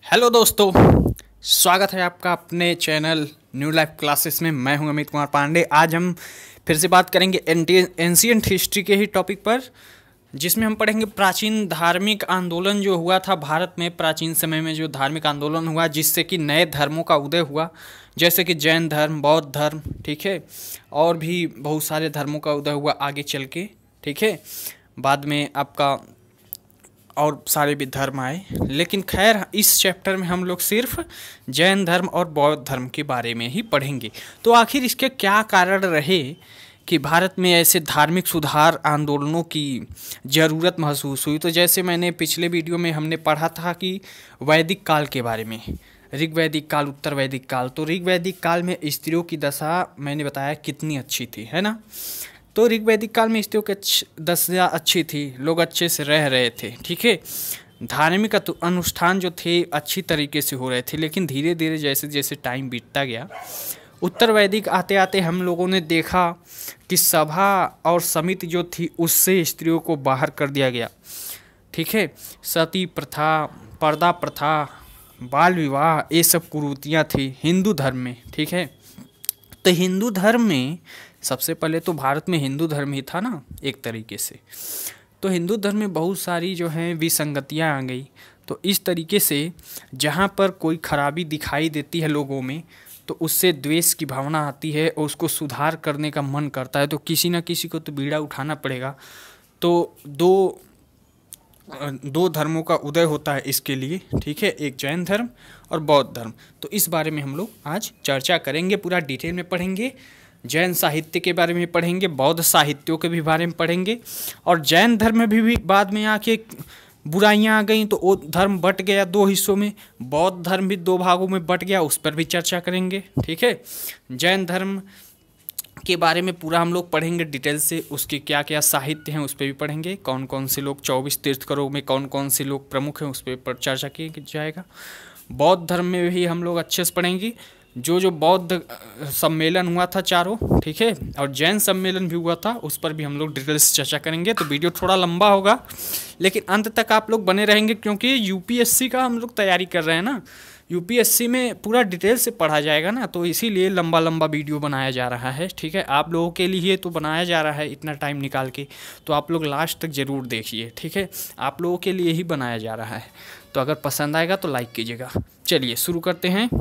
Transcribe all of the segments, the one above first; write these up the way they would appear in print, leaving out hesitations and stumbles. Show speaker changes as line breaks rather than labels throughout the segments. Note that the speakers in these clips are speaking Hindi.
हेलो दोस्तों, स्वागत है आपका अपने चैनल न्यू लाइफ क्लासेस में। मैं हूं अमित कुमार पांडे। आज हम फिर से बात करेंगे एंशिएंट हिस्ट्री के ही टॉपिक पर, जिसमें हम पढ़ेंगे प्राचीन धार्मिक आंदोलन जो हुआ था भारत में। प्राचीन समय में जो धार्मिक आंदोलन हुआ जिससे कि नए धर्मों का उदय हुआ, जैसे कि जैन धर्म, बौद्ध धर्म, ठीक है, और भी बहुत सारे धर्मों का उदय हुआ आगे चल के, ठीक है। बाद में आपका और सारे भी धर्म आए, लेकिन खैर इस चैप्टर में हम लोग सिर्फ जैन धर्म और बौद्ध धर्म के बारे में ही पढ़ेंगे। तो आखिर इसके क्या कारण रहे कि भारत में ऐसे धार्मिक सुधार आंदोलनों की ज़रूरत महसूस हुई। तो जैसे मैंने पिछले वीडियो में हमने पढ़ा था कि वैदिक काल के बारे में, ऋग वैदिक काल, उत्तर वैदिक काल। तो ऋग वैदिक काल में स्त्रियों की दशा मैंने बताया कितनी अच्छी थी, है ना। तो ऋग वैदिक काल में स्त्रियों की दशा अच्छी थी, लोग अच्छे से रह रहे थे, ठीक है। धार्मिक अनुष्ठान जो थे अच्छी तरीके से हो रहे थे। लेकिन धीरे धीरे जैसे जैसे टाइम बीतता गया, उत्तर वैदिक आते आते हम लोगों ने देखा कि सभा और समिति जो थी उससे स्त्रियों को बाहर कर दिया गया, ठीक है। सती प्रथा, पर्दा प्रथा, बाल विवाह, ये सब कुरीतियाँ थी हिंदू धर्म में, ठीक है। तो हिंदू धर्म में सबसे पहले तो भारत में हिंदू धर्म ही था ना एक तरीके से। तो हिंदू धर्म में बहुत सारी जो हैं विसंगतियाँ आ गई। तो इस तरीके से जहाँ पर कोई खराबी दिखाई देती है लोगों में, तो उससे द्वेष की भावना आती है और उसको सुधार करने का मन करता है। तो किसी न किसी को तो बीड़ा उठाना पड़ेगा। तो दो धर्मों का उदय होता है इसके लिए, ठीक है, एक जैन धर्म और बौद्ध धर्म। तो इस बारे में हम लोग आज चर्चा करेंगे, पूरा डिटेल में पढ़ेंगे। जैन साहित्य के बारे में पढ़ेंगे, बौद्ध साहित्यों के भी बारे में पढ़ेंगे, और जैन धर्म में भी बाद में आके बुराइयां आ गई तो वो धर्म बट गया दो हिस्सों में। बौद्ध धर्म भी दो भागों में बट गया, उस पर भी चर्चा करेंगे, ठीक है। जैन धर्म के बारे में पूरा हम लोग पढ़ेंगे डिटेल से, उसके क्या क्या साहित्य हैं उस पर भी पढ़ेंगे, कौन कौन से लोग 24 तीर्थंकरों में कौन कौन से लोग प्रमुख हैं उस पर चर्चा किया जाएगा। बौद्ध धर्म में भी हम लोग अच्छे से पढ़ेंगे, जो बौद्ध सम्मेलन हुआ था चारों, ठीक है, और जैन सम्मेलन भी हुआ था, उस पर भी हम लोग डिटेल से चर्चा करेंगे। तो वीडियो थोड़ा लंबा होगा, लेकिन अंत तक आप लोग बने रहेंगे, क्योंकि यूपीएससी का हम लोग तैयारी कर रहे हैं ना। यूपीएससी में पूरा डिटेल से पढ़ा जाएगा ना, तो इसीलिए लंबा लंबा वीडियो बनाया जा रहा है, ठीक है। आप लोगों के लिए तो बनाया जा रहा है इतना टाइम निकाल के, तो आप लोग लास्ट तक ज़रूर देखिए, ठीक है। आप लोगों के लिए ही बनाया जा रहा है, तो अगर पसंद आएगा तो लाइक कीजिएगा। चलिए शुरू करते हैं।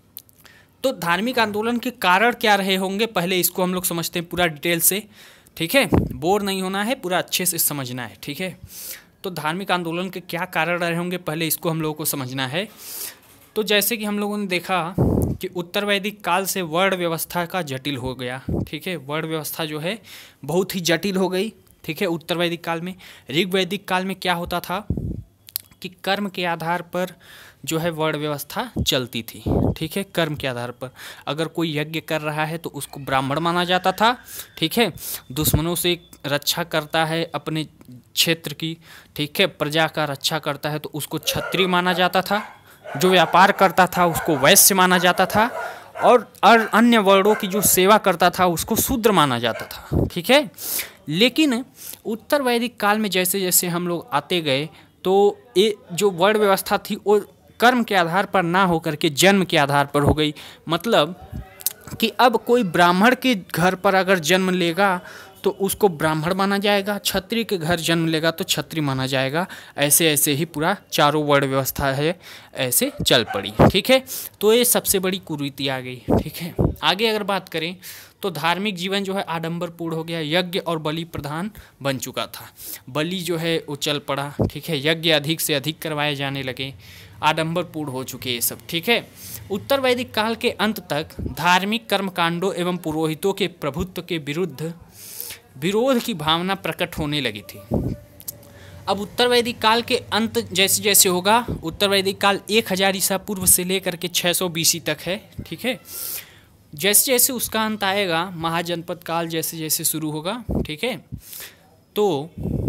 तो धार्मिक आंदोलन के कारण क्या रहे होंगे, पहले इसको हम लोग समझते हैं पूरा डिटेल से, ठीक है। बोर नहीं होना है, पूरा अच्छे से समझना है, ठीक है। तो धार्मिक आंदोलन के क्या कारण रहे होंगे, पहले इसको हम लोगों को समझना है। तो जैसे कि हम लोगों ने देखा कि उत्तर वैदिक काल से वर्ण व्यवस्था का जटिल हो गया, ठीक है। वर्ण व्यवस्था जो है बहुत ही जटिल हो गई, ठीक है, उत्तर वैदिक काल में। ऋग वैदिक काल में क्या होता था कि कर्म के आधार पर जो है वर्ण व्यवस्था चलती थी, ठीक है। कर्म के आधार पर अगर कोई यज्ञ कर रहा है तो उसको ब्राह्मण माना जाता था, ठीक है। दुश्मनों से रक्षा करता है अपने क्षेत्र की, ठीक है, प्रजा का रक्षा करता है तो उसको क्षत्रिय माना जाता था। जो व्यापार करता था उसको वैश्य माना जाता था, और अन्य वर्णों की जो सेवा करता था उसको शूद्र माना जाता था, ठीक है। लेकिन उत्तर वैदिक काल में जैसे जैसे हम लोग आते गए, तो ये जो वर्ण व्यवस्था थी वो कर्म के आधार पर ना होकर के जन्म के आधार पर हो गई। मतलब कि अब कोई ब्राह्मण के घर पर अगर जन्म लेगा तो उसको ब्राह्मण माना जाएगा, क्षत्रिय के घर जन्म लेगा तो क्षत्रिय माना जाएगा। ऐसे ऐसे ही पूरा चारों वर्ण व्यवस्था है ऐसे चल पड़ी, ठीक है। तो ये सबसे बड़ी कुरीति आ गई, ठीक है। आगे अगर बात करें तो धार्मिक जीवन जो है आडंबरपूर्ण हो गया, यज्ञ और बलि प्रधान बन चुका था। बलि जो है वो चल पड़ा, ठीक है, यज्ञ अधिक से अधिक करवाए जाने लगे, आडंबरपूर्ण हो चुके ये सब, ठीक है। उत्तर वैदिक काल के अंत तक धार्मिक कर्मकांडों एवं पुरोहितों के प्रभुत्व के विरुद्ध विरोध की भावना प्रकट होने लगी थी। अब उत्तर वैदिक काल के अंत जैसे जैसे होगा, उत्तर वैदिक काल 1000 ईसा पूर्व से लेकर के 600 BC तक है, ठीक है। जैसे जैसे उसका अंत आएगा, महाजनपद काल जैसे जैसे शुरू होगा, ठीक है, तो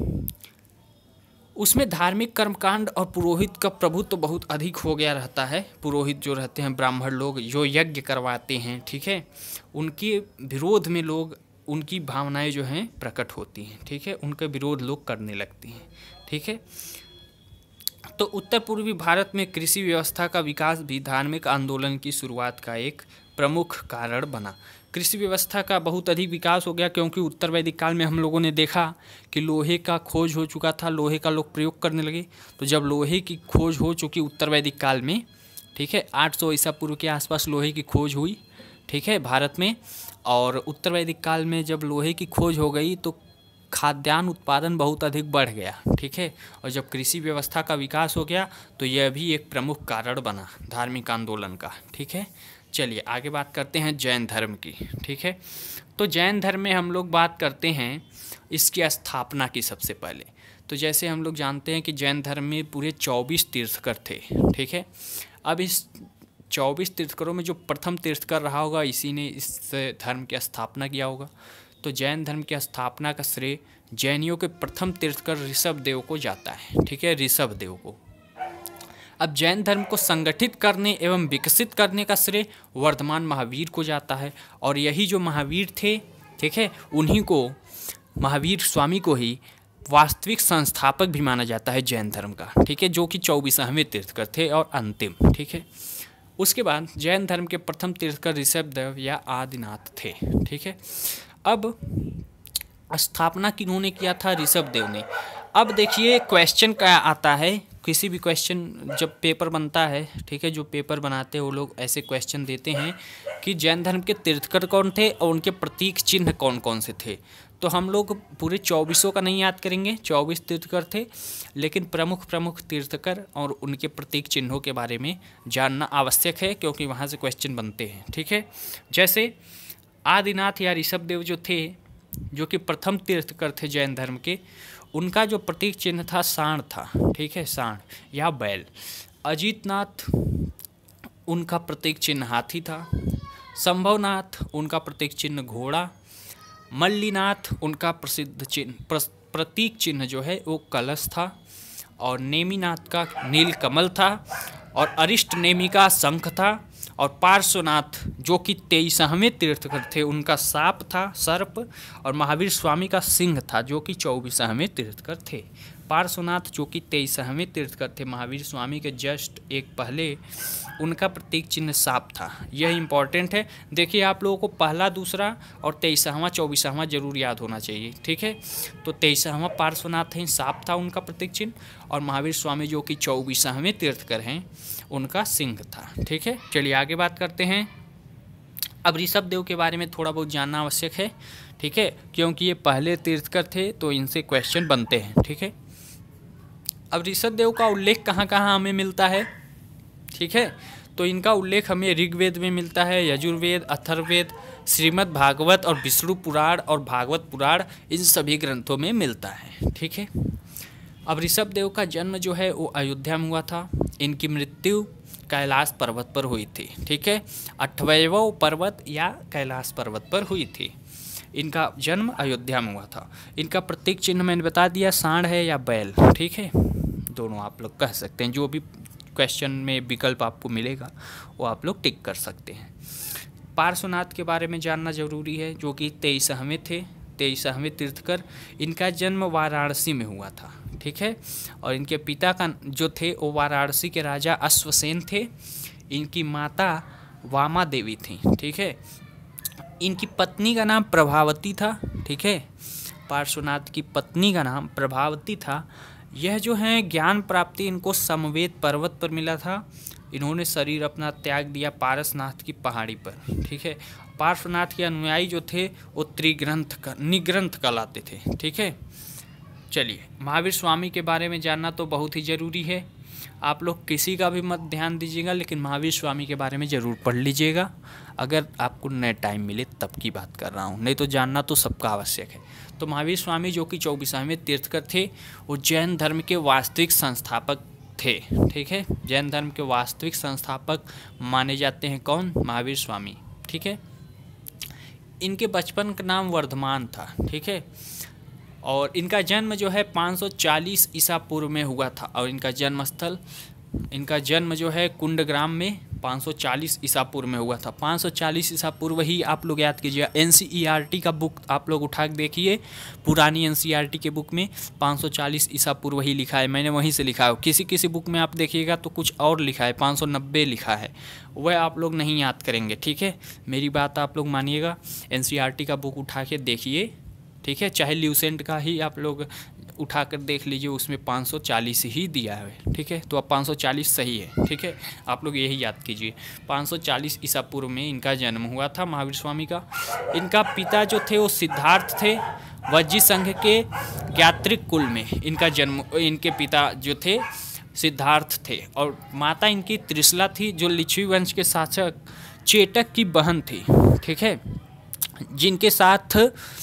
उसमें धार्मिक कर्मकांड और पुरोहित का प्रभुत्व बहुत अधिक हो गया रहता है। पुरोहित जो रहते हैं, ब्राह्मण लोग जो यज्ञ करवाते हैं, ठीक है, उनके विरोध में लोग, उनकी भावनाएं जो हैं प्रकट होती हैं, ठीक है, उनका विरोध लोग करने लगते हैं, ठीक है। तो उत्तर पूर्वी भारत में कृषि व्यवस्था का विकास भी धार्मिक आंदोलन की शुरुआत का एक प्रमुख कारण बना। कृषि व्यवस्था का बहुत अधिक विकास हो गया क्योंकि उत्तर वैदिक काल में हम लोगों ने देखा कि लोहे का खोज हो चुका था, लोहे का लोग प्रयोग करने लगे। तो जब लोहे की खोज हो चुकी उत्तर वैदिक काल में, ठीक है, 800 ईसा पूर्व के आसपास लोहे की खोज हुई, ठीक है, भारत में। और उत्तर वैदिक काल में जब लोहे की खोज हो गई तो खाद्यान्न उत्पादन बहुत अधिक बढ़ गया, ठीक है। और जब कृषि व्यवस्था का विकास हो गया तो यह भी एक प्रमुख कारण बना धार्मिक आंदोलन का, ठीक है। चलिए आगे बात करते हैं जैन धर्म की, ठीक है। तो जैन धर्म में हम लोग बात करते हैं इसकी स्थापना की। सबसे पहले तो जैसे हम लोग जानते हैं कि जैन धर्म में पूरे 24 तीर्थकर थे, ठीक है। अब इस 24 तीर्थकरों में जो प्रथम तीर्थकर रहा होगा इसी ने इस धर्म की स्थापना किया होगा। तो जैन धर्म की स्थापना का श्रेय जैनियों के प्रथम तीर्थकर ऋषभ देव को जाता है, ठीक है, ऋषभ देव को। अब जैन धर्म को संगठित करने एवं विकसित करने का श्रेय वर्धमान महावीर को जाता है। और यही जो महावीर थे, ठीक है, उन्हीं को, महावीर स्वामी को ही वास्तविक संस्थापक भी माना जाता है जैन धर्म का, ठीक है, जो कि 24वें तीर्थकर थे और अंतिम, ठीक है। उसके बाद जैन धर्म के प्रथम तीर्थकर ऋषभ देव या आदिनाथ थे, ठीक है। अब स्थापना किन्होंने किया था? ऋषभ देव ने। अब देखिए क्वेश्चन क्या आता है, किसी भी क्वेश्चन जब पेपर बनता है, ठीक है, जो पेपर बनाते हैं वो लोग ऐसे क्वेश्चन देते हैं कि जैन धर्म के तीर्थकर कौन थे और उनके प्रतीक चिन्ह कौन कौन से थे। तो हम लोग पूरे 24 का नहीं याद करेंगे, 24 तीर्थकर थे, लेकिन प्रमुख तीर्थकर और उनके प्रतीक चिन्हों के बारे में जानना आवश्यक है क्योंकि वहाँ से क्वेश्चन बनते हैं, ठीक है। जैसे आदिनाथ या ऋषभ देव जो थे, जो कि प्रथम तीर्थकर थे जैन धर्म के, उनका जो प्रतीक चिन्ह था सांड था, ठीक है, सांड या बैल। अजीतनाथ उनका प्रतीक चिन्ह हाथी था। संभवनाथ उनका प्रतीक चिन्ह घोड़ा। मल्लीनाथ उनका प्रसिद्ध चिन्ह प्रतीक चिन्ह जो है वो कलश था। और नेमिनाथ का नीलकमल था। और अरिष्ट नेमी का शंख था। और पार्श्वनाथ जो कि 23वें तीर्थकर थे उनका साप था, सर्प। और महावीर स्वामी का सिंह था जो कि 24वें तीर्थकर थे। पार्श्वनाथ जो कि 23वें तीर्थकर थे, महावीर स्वामी के जस्ट एक पहले, उनका प्रतीक चिन्ह साप था। यह इंपॉर्टेंट है। देखिए आप लोगों को पहला, दूसरा और 23वां 24वां जरूर याद होना चाहिए, ठीक है। तो 23वां पार्श्वनाथ हैं, साप था उनका प्रतीक चिन्ह। और महावीर स्वामी जो कि 24वें तीर्थकर हैं, उनका सिंह था, ठीक है। चलिए आगे बात करते हैं। अब ऋषभ देव के बारे में थोड़ा बहुत जानना आवश्यक है, ठीक है, क्योंकि ये पहले तीर्थकर थे तो इनसे क्वेश्चन बनते हैं, ठीक है। अब ऋषभ देव का उल्लेख कहाँ कहाँ हमें मिलता है, ठीक है। तो इनका उल्लेख हमें ऋग्वेद में मिलता है, यजुर्वेद, अथर्ववेद, श्रीमद् भागवत और विष्णु पुराण और भागवत पुराण, इन सभी ग्रंथों में मिलता है, ठीक है। अब ऋषभ देव का जन्म जो है वो अयोध्या में हुआ था। इनकी मृत्यु कैलाश पर्वत पर हुई थी, ठीक है। 8वां पर्वत या कैलाश पर्वत पर हुई थी। इनका जन्म अयोध्या में हुआ था। इनका प्रतीक चिन्ह मैंने बता दिया, सांड है या बैल, ठीक है, दोनों आप लोग कह सकते हैं। जो भी क्वेश्चन में विकल्प आपको मिलेगा वो आप लोग टिक कर सकते हैं। पार्श्वनाथ के बारे में जानना जरूरी है, जो कि 23वें थे, 23वें तीर्थकर। इनका जन्म वाराणसी में हुआ था, ठीक है। और इनके पिता का जो थे वो वाराणसी के राजा अश्वसेन थे। इनकी माता वामा देवी थी, ठीक है। इनकी पत्नी का नाम प्रभावती था, ठीक है। पार्श्वनाथ की पत्नी का नाम प्रभावती था। यह जो है ज्ञान प्राप्ति इनको समवेत पर्वत पर मिला था। इन्होंने शरीर अपना त्याग दिया पारसनाथ की पहाड़ी पर, ठीक है। पार्श्वनाथ के अनुयायी जो थे वो निग्रंथ कहलाते थे, ठीक है। चलिए महावीर स्वामी के बारे में जानना तो बहुत ही ज़रूरी है। आप लोग किसी का भी मत ध्यान दीजिएगा, लेकिन महावीर स्वामी के बारे में ज़रूर पढ़ लीजिएगा। अगर आपको नए टाइम मिले तब की बात कर रहा हूँ, नहीं तो जानना तो सबका आवश्यक है। तो महावीर स्वामी जो कि 24वें तीर्थकर थे, वो जैन धर्म के वास्तविक संस्थापक थे, ठीक है। जैन धर्म के वास्तविक संस्थापक माने जाते हैं कौन? महावीर स्वामी, ठीक है। इनके बचपन का नाम वर्धमान था, ठीक है। और इनका जन्म जो है 540 ईसा पूर्व में हुआ था। और इनका जन्म स्थल, इनका जन्म जो है कुंडग्राम में 540 ईसा पूर्व में हुआ था। 540 ईसा पूर्व ही आप लोग याद कीजिए। NCERT का बुक आप लोग उठा के देखिए, पुरानी NCERT के बुक में 540 ईसा पूर्व ही लिखा है, मैंने वहीं से लिखा है। किसी किसी बुक में आप देखिएगा तो कुछ और लिखा है, 590 लिखा है, वह आप लोग नहीं याद करेंगे, ठीक है। मेरी बात आप लोग मानिएगा, NCERT का बुक उठा के देखिए, ठीक है। चाहे ल्यूसेंट का ही आप लोग उठा कर देख लीजिए, उसमें 540 ही दिया है, ठीक है। तो अब 540 सही है, ठीक है। आप लोग यही याद कीजिए। 540 ईसा पूर्व में इनका जन्म हुआ था, महावीर स्वामी का। इनका पिता जो थे वो सिद्धार्थ थे, वज्जी संघ के ज्ञात्रिक कुल में इनका जन्म, इनके पिता जो थे सिद्धार्थ थे। और माता इनकी त्रिशला थी, जो लिच्छवी वंश के शासक चेटक की बहन थी, ठीक है, जिनके साथ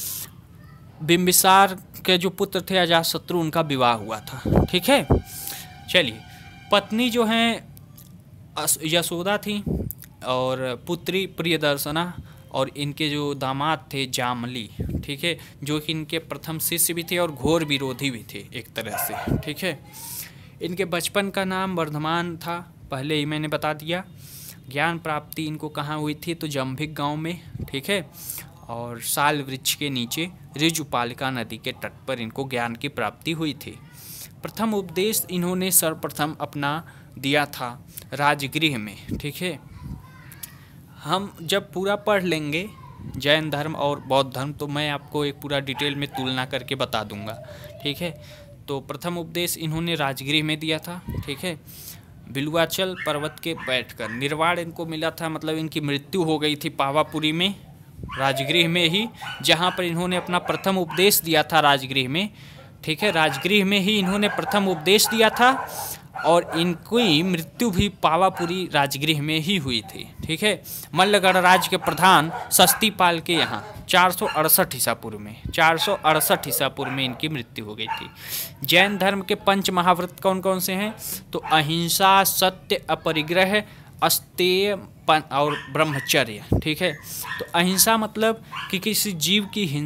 बिंबिसार के जो पुत्र थे अजातशत्रु, उनका विवाह हुआ था, ठीक है। चलिए, पत्नी जो हैं यशोदा थी, और पुत्री प्रियदर्शना, और इनके जो दामाद थे जामली, ठीक है, जो कि इनके प्रथम शिष्य भी थे और घोर विरोधी भी थे एक तरह से, ठीक है। इनके बचपन का नाम वर्धमान था, पहले ही मैंने बता दिया। ज्ञान प्राप्ति इनको कहाँ हुई थी, तो जंभिक गांव में, ठीक है, और साल वृक्ष के नीचे ऋजुपालिका नदी के तट पर इनको ज्ञान की प्राप्ति हुई थी। प्रथम उपदेश इन्होंने सर्वप्रथम अपना दिया था राजगृह में, ठीक है। हम जब पूरा पढ़ लेंगे जैन धर्म और बौद्ध धर्म, तो मैं आपको एक पूरा डिटेल में तुलना करके बता दूंगा, ठीक है। तो प्रथम उपदेश इन्होंने राजगृह में दिया था, ठीक है। बिलुआचल पर्वत के बैठकर निर्वाण इनको मिला था, मतलब इनकी मृत्यु हो गई थी पावापुरी में, राजगृह में ही, जहाँ पर इन्होंने अपना प्रथम उपदेश दिया था राजगृह में, ठीक है। राजगृह में ही इन्होंने प्रथम उपदेश दिया था, और इनकी मृत्यु भी पावापुरी राजगृह में ही हुई थी, ठीक है। मल्लगढ़ राज्य के प्रधान सस्तीपाल के यहाँ 468 ईसा पूर्व में, 468 ईसा पूर्व में इनकी मृत्यु हो गई थी। जैन धर्म के पंच महाव्रत कौन कौन से हैं, तो अहिंसा, सत्य, अपरिग्रह, अस्तेय और ब्रह्मचर्य, ठीक है। तो अहिंसा मतलब कि किसी जीव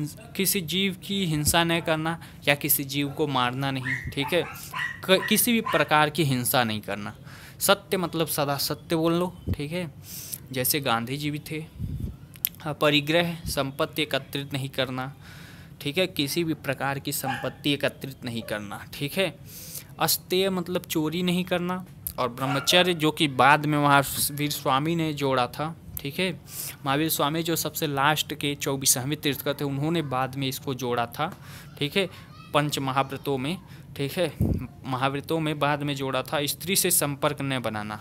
की हिंसा नहीं करना, या किसी जीव को मारना नहीं, ठीक है, किसी भी प्रकार की हिंसा नहीं करना। सत्य मतलब सदा सत्य बोल लो, ठीक है, जैसे गांधी जी भी थे। अपरिग्रह संपत्ति एकत्रित नहीं करना, ठीक है, किसी भी प्रकार की संपत्ति एकत्रित नहीं करना, ठीक है। अस्तेय मतलब चोरी नहीं करना, और ब्रह्मचर्य जो कि बाद में महावीर स्वामी ने जोड़ा था, ठीक है। महावीर स्वामी जो सबसे लास्ट के 24वें तीर्थंकर थे, उन्होंने बाद में इसको जोड़ा था, ठीक है, पंच महाव्रतों में, ठीक है, महाव्रतों में बाद में जोड़ा था। स्त्री से संपर्क न बनाना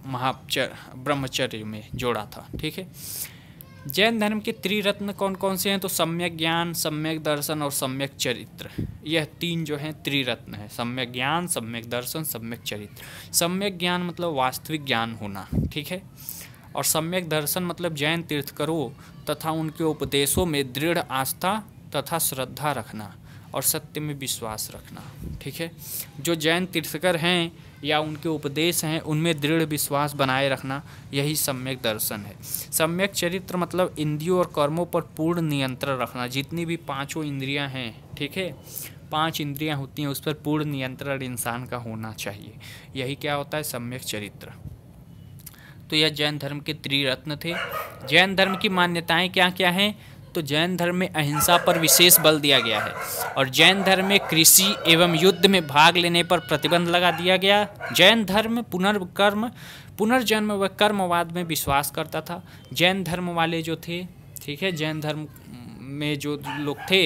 ब्रह्मचर्य में जोड़ा था, ठीक है। जैन धर्म के त्रिरत्न कौन कौन से हैं, तो सम्यक ज्ञान, सम्यक दर्शन और सम्यक चरित्र, यह तीन जो हैं त्रिरत्न है। सम्यक ज्ञान, सम्यक दर्शन, सम्यक चरित्र। सम्यक ज्ञान मतलब वास्तविक ज्ञान होना, ठीक है, और सम्यक दर्शन मतलब जैन तीर्थंकरों तथा उनके उपदेशों में दृढ़ आस्था तथा श्रद्धा रखना और सत्य में विश्वास रखना, ठीक है। जो जैन तीर्थंकर हैं या उनके उपदेश हैं, उनमें दृढ़ विश्वास बनाए रखना, यही सम्यक दर्शन है। सम्यक चरित्र मतलब इंद्रियों और कर्मों पर पूर्ण नियंत्रण रखना। जितनी भी पांचों इंद्रियां हैं, ठीक है, 5 इंद्रियां होती हैं, उस पर पूर्ण नियंत्रण इंसान का होना चाहिए, यही क्या होता है, सम्यक चरित्र। तो यह जैन धर्म के त्रिरत्न थे। जैन धर्म की मान्यताएं क्या क्या हैं, तो जैन धर्म में अहिंसा पर विशेष बल दिया गया है, और जैन धर्म में कृषि एवं युद्ध में भाग लेने पर प्रतिबंध लगा दिया गया। जैन धर्म पुनर्जन्म व कर्मवाद में विश्वास करता था। जैन धर्म वाले जो थे, ठीक है, जैन धर्म में जो लोग थे,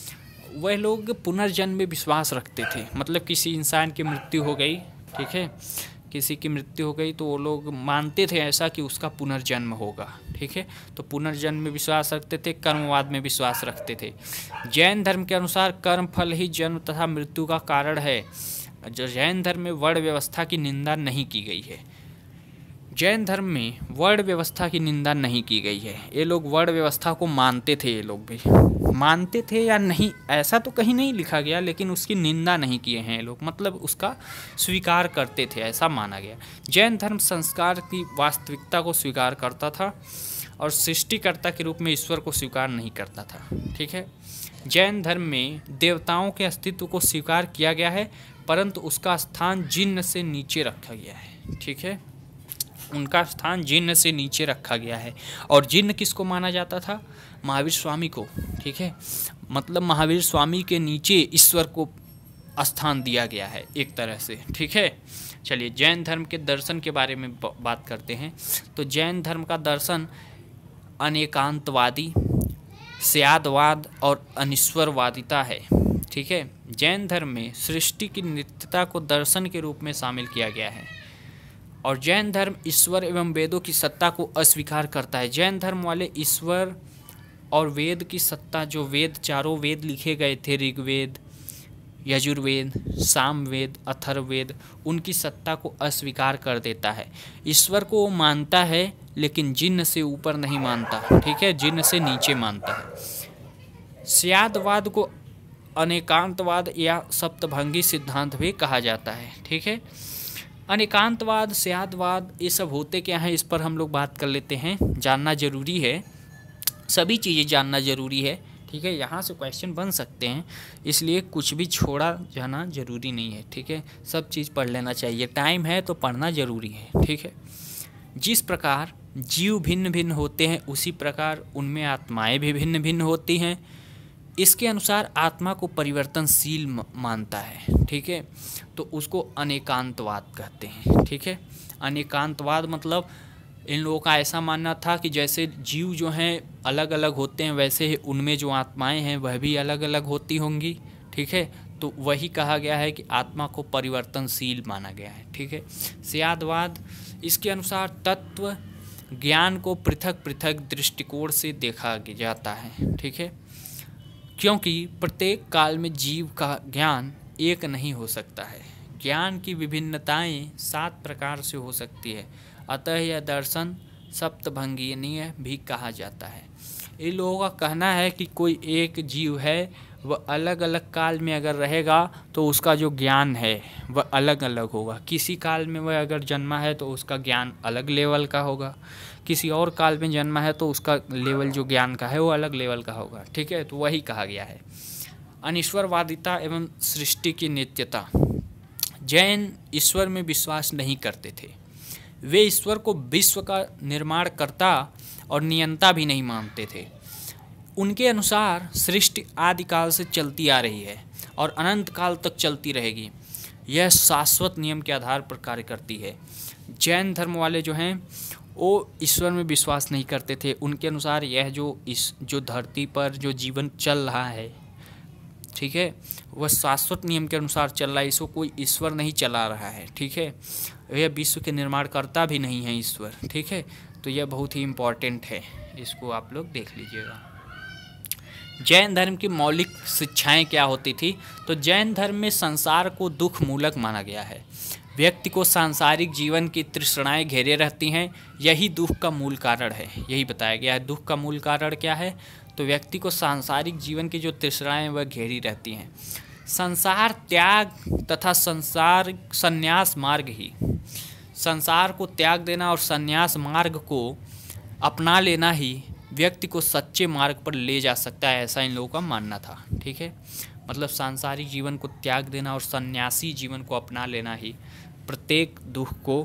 वह लोग पुनर्जन्म में विश्वास रखते थे। मतलब किसी इंसान की मृत्यु हो गई, ठीक है, किसी की मृत्यु हो गई तो वो लोग मानते थे ऐसा कि उसका पुनर्जन्म होगा, ठीक है। तो पुनर्जन्म में विश्वास रखते थे, कर्मवाद में विश्वास रखते थे। जैन धर्म के अनुसार कर्म फल ही जन्म तथा मृत्यु का कारण है। जो जैन धर्म में वर्ण व्यवस्था की निंदा नहीं की गई है। जैन धर्म में वर्ण व्यवस्था की निंदा नहीं की गई है। ये लोग वर्ण व्यवस्था को मानते थे, ये लोग भी मानते थे या नहीं ऐसा तो कहीं नहीं लिखा गया, लेकिन उसकी निंदा नहीं किए हैं ये लोग, मतलब उसका स्वीकार करते थे, ऐसा माना गया। जैन धर्म संस्कार की वास्तविकता को स्वीकार करता था और सृष्टिकर्ता के रूप में ईश्वर को स्वीकार नहीं करता था, ठीक है। जैन धर्म में देवताओं के अस्तित्व को स्वीकार किया गया है, परंतु उसका स्थान जिन्न से नीचे रखा गया है, ठीक है। उनका स्थान जिन्न से नीचे रखा गया है। और जिन्न किसको माना जाता था? महावीर स्वामी को, ठीक है। मतलब महावीर स्वामी के नीचे ईश्वर को स्थान दिया गया है एक तरह से, ठीक है। चलिए जैन धर्म के दर्शन के बारे में बात करते हैं। तो जैन धर्म का दर्शन अनेकांतवादी, स्यादवाद और अनिश्वरवादिता है, ठीक है। जैन धर्म में सृष्टि की नित्यता को दर्शन के रूप में शामिल किया गया है। और जैन धर्म ईश्वर एवं वेदों की सत्ता को अस्वीकार करता है। जैन धर्म वाले ईश्वर और वेद की सत्ता, जो वेद, चारों वेद लिखे गए थे, ऋग्वेद, यजुर्वेद, सामवेद, अथर्ववेद, उनकी सत्ता को अस्वीकार कर देता है। ईश्वर को वो मानता है लेकिन जिन्न से ऊपर नहीं मानता, ठीक है, जिन्न से नीचे मानता है। स्यादवाद को अनेकांतवाद या सप्तभंगी सिद्धांत भी कहा जाता है, ठीक है। अनेकांतवाद, स्यादवाद, ये सब होते क्या हैं, इस पर हम लोग बात कर लेते हैं। जानना जरूरी है, सभी चीज़ें जानना जरूरी है, ठीक है। यहाँ से क्वेश्चन बन सकते हैं, इसलिए कुछ भी छोड़ा जाना जरूरी नहीं है, ठीक है। सब चीज़ पढ़ लेना चाहिए, टाइम है तो पढ़ना जरूरी है, ठीक है। जिस प्रकार जीव भिन्न भिन्न होते हैं उसी प्रकार उनमें आत्माएं भी भिन्न भिन्न होती हैं। इसके अनुसार आत्मा को परिवर्तनशील मानता है, ठीक है। तो उसको अनेकांतवाद कहते हैं, ठीक है। अनेकांतवाद मतलब इन लोगों का ऐसा मानना था कि जैसे जीव जो हैं अलग अलग होते हैं, वैसे ही उनमें जो आत्माएं हैं वह भी अलग अलग होती होंगी, ठीक है। तो वही कहा गया है कि आत्मा को परिवर्तनशील माना गया है, ठीक है। स्यादवाद, इसके अनुसार तत्व ज्ञान को पृथक पृथक दृष्टिकोण से देखा जाता है, ठीक है। क्योंकि प्रत्येक काल में जीव का ज्ञान एक नहीं हो सकता है। ज्ञान की विभिन्नताएं 7 प्रकार से हो सकती है, अतः यह दर्शन सप्तभंगीय भी कहा जाता है। इन लोगों का कहना है कि कोई एक जीव है, वह अलग अलग काल में अगर रहेगा तो उसका जो ज्ञान है वह अलग अलग होगा। किसी काल में वह अगर जन्मा है तो उसका ज्ञान अलग लेवल का होगा, किसी और काल में जन्मा है तो उसका लेवल जो ज्ञान का है वो अलग लेवल का होगा, ठीक है। तो वही कहा गया है। अनिश्वरवादिता एवं सृष्टि की नित्यता। जैन ईश्वर में विश्वास नहीं करते थे। वे ईश्वर को विश्व का निर्माणकर्ता और नियंता भी नहीं मानते थे। उनके अनुसार सृष्टि आदिकाल से चलती आ रही है और अनंत काल तक चलती रहेगी। यह शाश्वत नियम के आधार पर कार्य करती है। जैन धर्म वाले जो हैं वो ईश्वर में विश्वास नहीं करते थे। उनके अनुसार यह जो धरती पर जो जीवन चल रहा है, ठीक है, वह शाश्वत नियम के अनुसार चल रहा है। इसको कोई ईश्वर नहीं चला रहा है, ठीक है। यह विश्व के निर्माणकर्ता भी नहीं है ईश्वर, ठीक है। तो यह बहुत ही इम्पॉर्टेंट है, इसको आप लोग देख लीजिएगा। जैन धर्म की मौलिक शिक्षाएं क्या होती थी? तो जैन धर्म में संसार को दुख मूलक माना गया है। व्यक्ति को सांसारिक जीवन की तृष्णाएं घेरे रहती हैं, यही दुख का मूल कारण है। यही बताया गया है। दुख का मूल कारण क्या है? तो व्यक्ति को सांसारिक जीवन की जो तृष्णाएं वह घेरी रहती हैं। संसार त्याग तथा संसार संन्यास मार्ग ही, संसार को त्याग देना और संन्यास मार्ग को अपना लेना ही व्यक्ति को सच्चे मार्ग पर ले जा सकता है, ऐसा इन लोगों का मानना था, ठीक है। मतलब सांसारिक जीवन को त्याग देना और सन्यासी जीवन को अपना लेना ही प्रत्येक दुख को,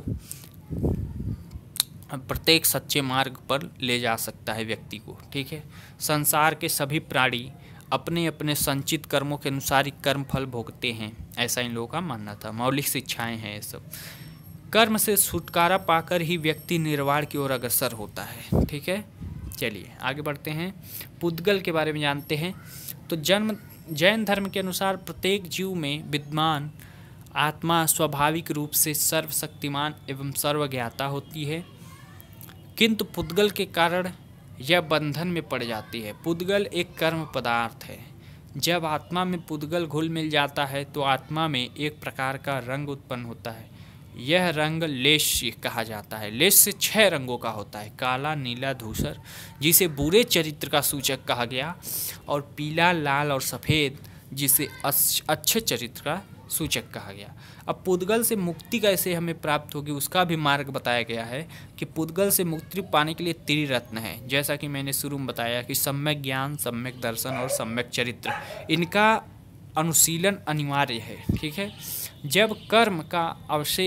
प्रत्येक सच्चे मार्ग पर ले जा सकता है व्यक्ति को, ठीक है। संसार के सभी प्राणी अपने अपने संचित कर्मों के अनुसार ही कर्म फल भोगते हैं, ऐसा इन लोगों का मानना था। मौलिक शिक्षाएं हैं ये सब। कर्म से छुटकारा पाकर ही व्यक्ति निर्वाण की ओर अग्रसर होता है, ठीक है। चलिए आगे बढ़ते हैं, पुद्गल के बारे में जानते हैं। तो जैन धर्म के अनुसार प्रत्येक जीव में विद्यमान आत्मा स्वाभाविक रूप से सर्वशक्तिमान एवं सर्वज्ञाता होती है, किंतु पुद्गल के कारण यह बंधन में पड़ जाती है। पुद्गल एक कर्म पदार्थ है। जब आत्मा में पुद्गल घुल मिल जाता है तो आत्मा में एक प्रकार का रंग उत्पन्न होता है। यह रंग लेश्य कहा जाता है। लेश्य 6 रंगों का होता है, काला, नीला, धूसर, जिसे बुरे चरित्र का सूचक कहा गया, और पीला, लाल और सफ़ेद, जिसे अच्छे चरित्र का सूचक कहा गया। अब पुद्गल से मुक्ति कैसे हमें प्राप्त होगी उसका भी मार्ग बताया गया है कि पुद्गल से मुक्ति पाने के लिए त्रिरत्न है। जैसा कि मैंने शुरू में बताया कि सम्यक ज्ञान, सम्यक दर्शन और सम्यक चरित्र, इनका अनुशीलन अनिवार्य है, ठीक है। जब कर्म का अवशेष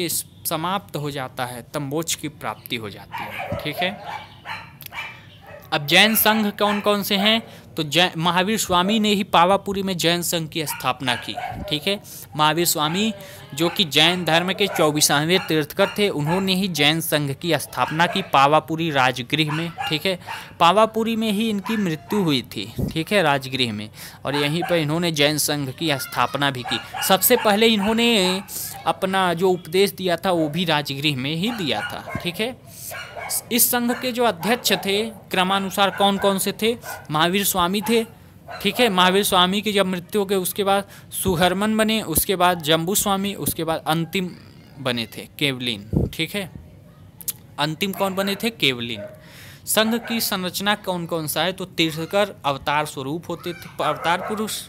समाप्त हो जाता है तब मोक्ष की प्राप्ति हो जाती है। ठीक है। अब जैन संघ कौन कौन से हैं? तो महावीर स्वामी ने ही पावापुरी में जैन संघ की स्थापना की। ठीक है। महावीर स्वामी जो कि जैन धर्म के 24वें तीर्थकर थे, उन्होंने ही जैन संघ की स्थापना की पावापुरी राजगृह में। ठीक है। पावापुरी में ही इनकी मृत्यु हुई थी। ठीक है, राजगृह में, और यहीं पर इन्होंने जैन संघ की स्थापना भी की। सबसे पहले इन्होंने अपना जो उपदेश दिया था वो भी राजगृह में ही दिया था। ठीक है। इस संघ के जो अध्यक्ष थे क्रमानुसार कौन कौन से थे? महावीर स्वामी थे। ठीक है। महावीर स्वामी की जब मृत्यु हो गई उसके बाद सुहरमन बने, उसके बाद जम्बू स्वामी, उसके बाद अंतिम बने थे केवलिन। ठीक है। अंतिम कौन बने थे? केवलिन। संघ की संरचना कौन कौन सा है? तो तीर्थकर अवतार स्वरूप होते थे, अवतार पुरुष।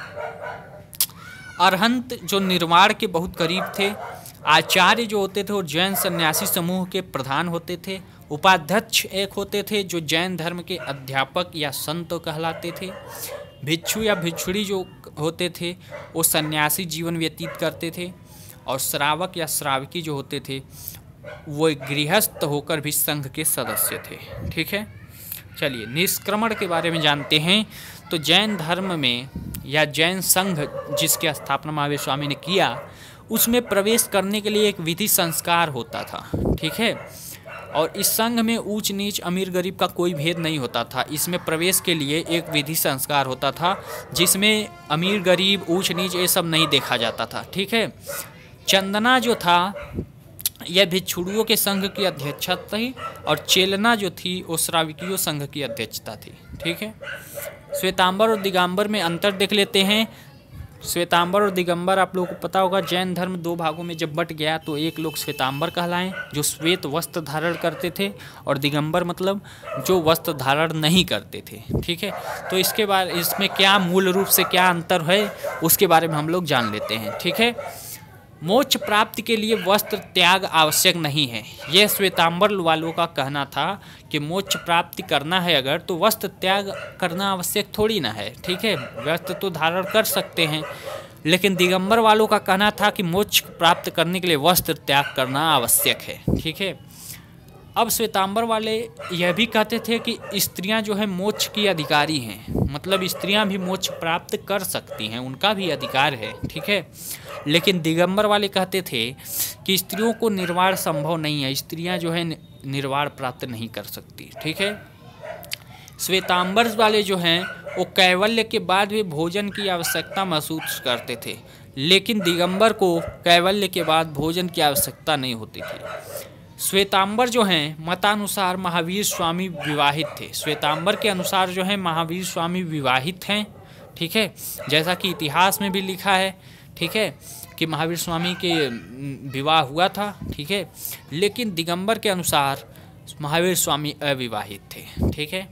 अरहंत जो निर्वाण के बहुत करीब थे। आचार्य जो होते थे वो जैन सन्यासी समूह के प्रधान होते थे। उपाध्यक्ष एक होते थे जो जैन धर्म के अध्यापक या संत कहलाते थे। भिक्षु या भिक्षुड़ी जो होते थे वो सन्यासी जीवन व्यतीत करते थे। और श्रावक या श्रावकी जो होते थे वो गृहस्थ होकर भी संघ के सदस्य थे। ठीक है। चलिए निष्क्रमण के बारे में जानते हैं। तो जैन धर्म में या जैन संघ जिसकी स्थापना महावीर स्वामी ने किया, उसमें प्रवेश करने के लिए एक विधि संस्कार होता था। ठीक है। और इस संघ में ऊंच नीच अमीर गरीब का कोई भेद नहीं होता था। इसमें प्रवेश के लिए एक विधि संस्कार होता था जिसमें अमीर गरीब ऊंच नीच ये सब नहीं देखा जाता था। ठीक है। चंदना जो था यह भिक्षुड़ियों के संघ की अध्यक्षता थी, और चेलना जो थी वो श्रावकियों संघ की अध्यक्षता थी। ठीक है। श्वेतांबर और दिगंबर में अंतर देख लेते हैं। श्वेतांबर और दिगंबर आप लोगों को पता होगा, जैन धर्म दो भागों में जब बट गया तो एक लोग श्वेतांबर कहलाएं जो श्वेत वस्त्र धारण करते थे, और दिगंबर मतलब जो वस्त्र धारण नहीं करते थे। ठीक है। तो इसके बाद इसमें क्या मूल रूप से क्या अंतर है उसके बारे में हम लोग जान लेते हैं। ठीक है। मोक्ष प्राप्ति के लिए वस्त्र त्याग आवश्यक नहीं है। यह श्वेतांबर वालों का कहना था कि मोक्ष प्राप्ति करना है अगर तो वस्त्र त्याग करना आवश्यक थोड़ी ना है। ठीक है। वस्त्र तो धारण कर सकते हैं, लेकिन दिगंबर वालों का कहना था कि मोक्ष प्राप्त करने के लिए वस्त्र त्याग करना आवश्यक है। ठीक है। अब श्वेतांबर वाले यह भी कहते थे कि स्त्रियां जो है मोक्ष की अधिकारी हैं, मतलब स्त्रियां भी मोक्ष प्राप्त कर सकती हैं, उनका भी अधिकार है। ठीक है। लेकिन दिगंबर वाले कहते थे कि स्त्रियों को निर्वाण संभव नहीं है, स्त्रियां जो है निर्वाण प्राप्त नहीं कर सकती। ठीक है। श्वेतांबर वाले जो हैं वो कैवल्य के बाद भी भोजन की आवश्यकता महसूस करते थे, लेकिन दिगंबर को कैवल्य के बाद भोजन की आवश्यकता नहीं होती थी। श्वेतांबर जो हैं मतानुसार महावीर स्वामी विवाहित थे। श्वेतांबर के अनुसार जो है महावीर स्वामी विवाहित हैं। ठीक है। जैसा कि इतिहास में भी लिखा है। ठीक है, कि महावीर स्वामी के विवाह हुआ था। ठीक है। लेकिन दिगंबर के अनुसार महावीर स्वामी अविवाहित थे। ठीक है।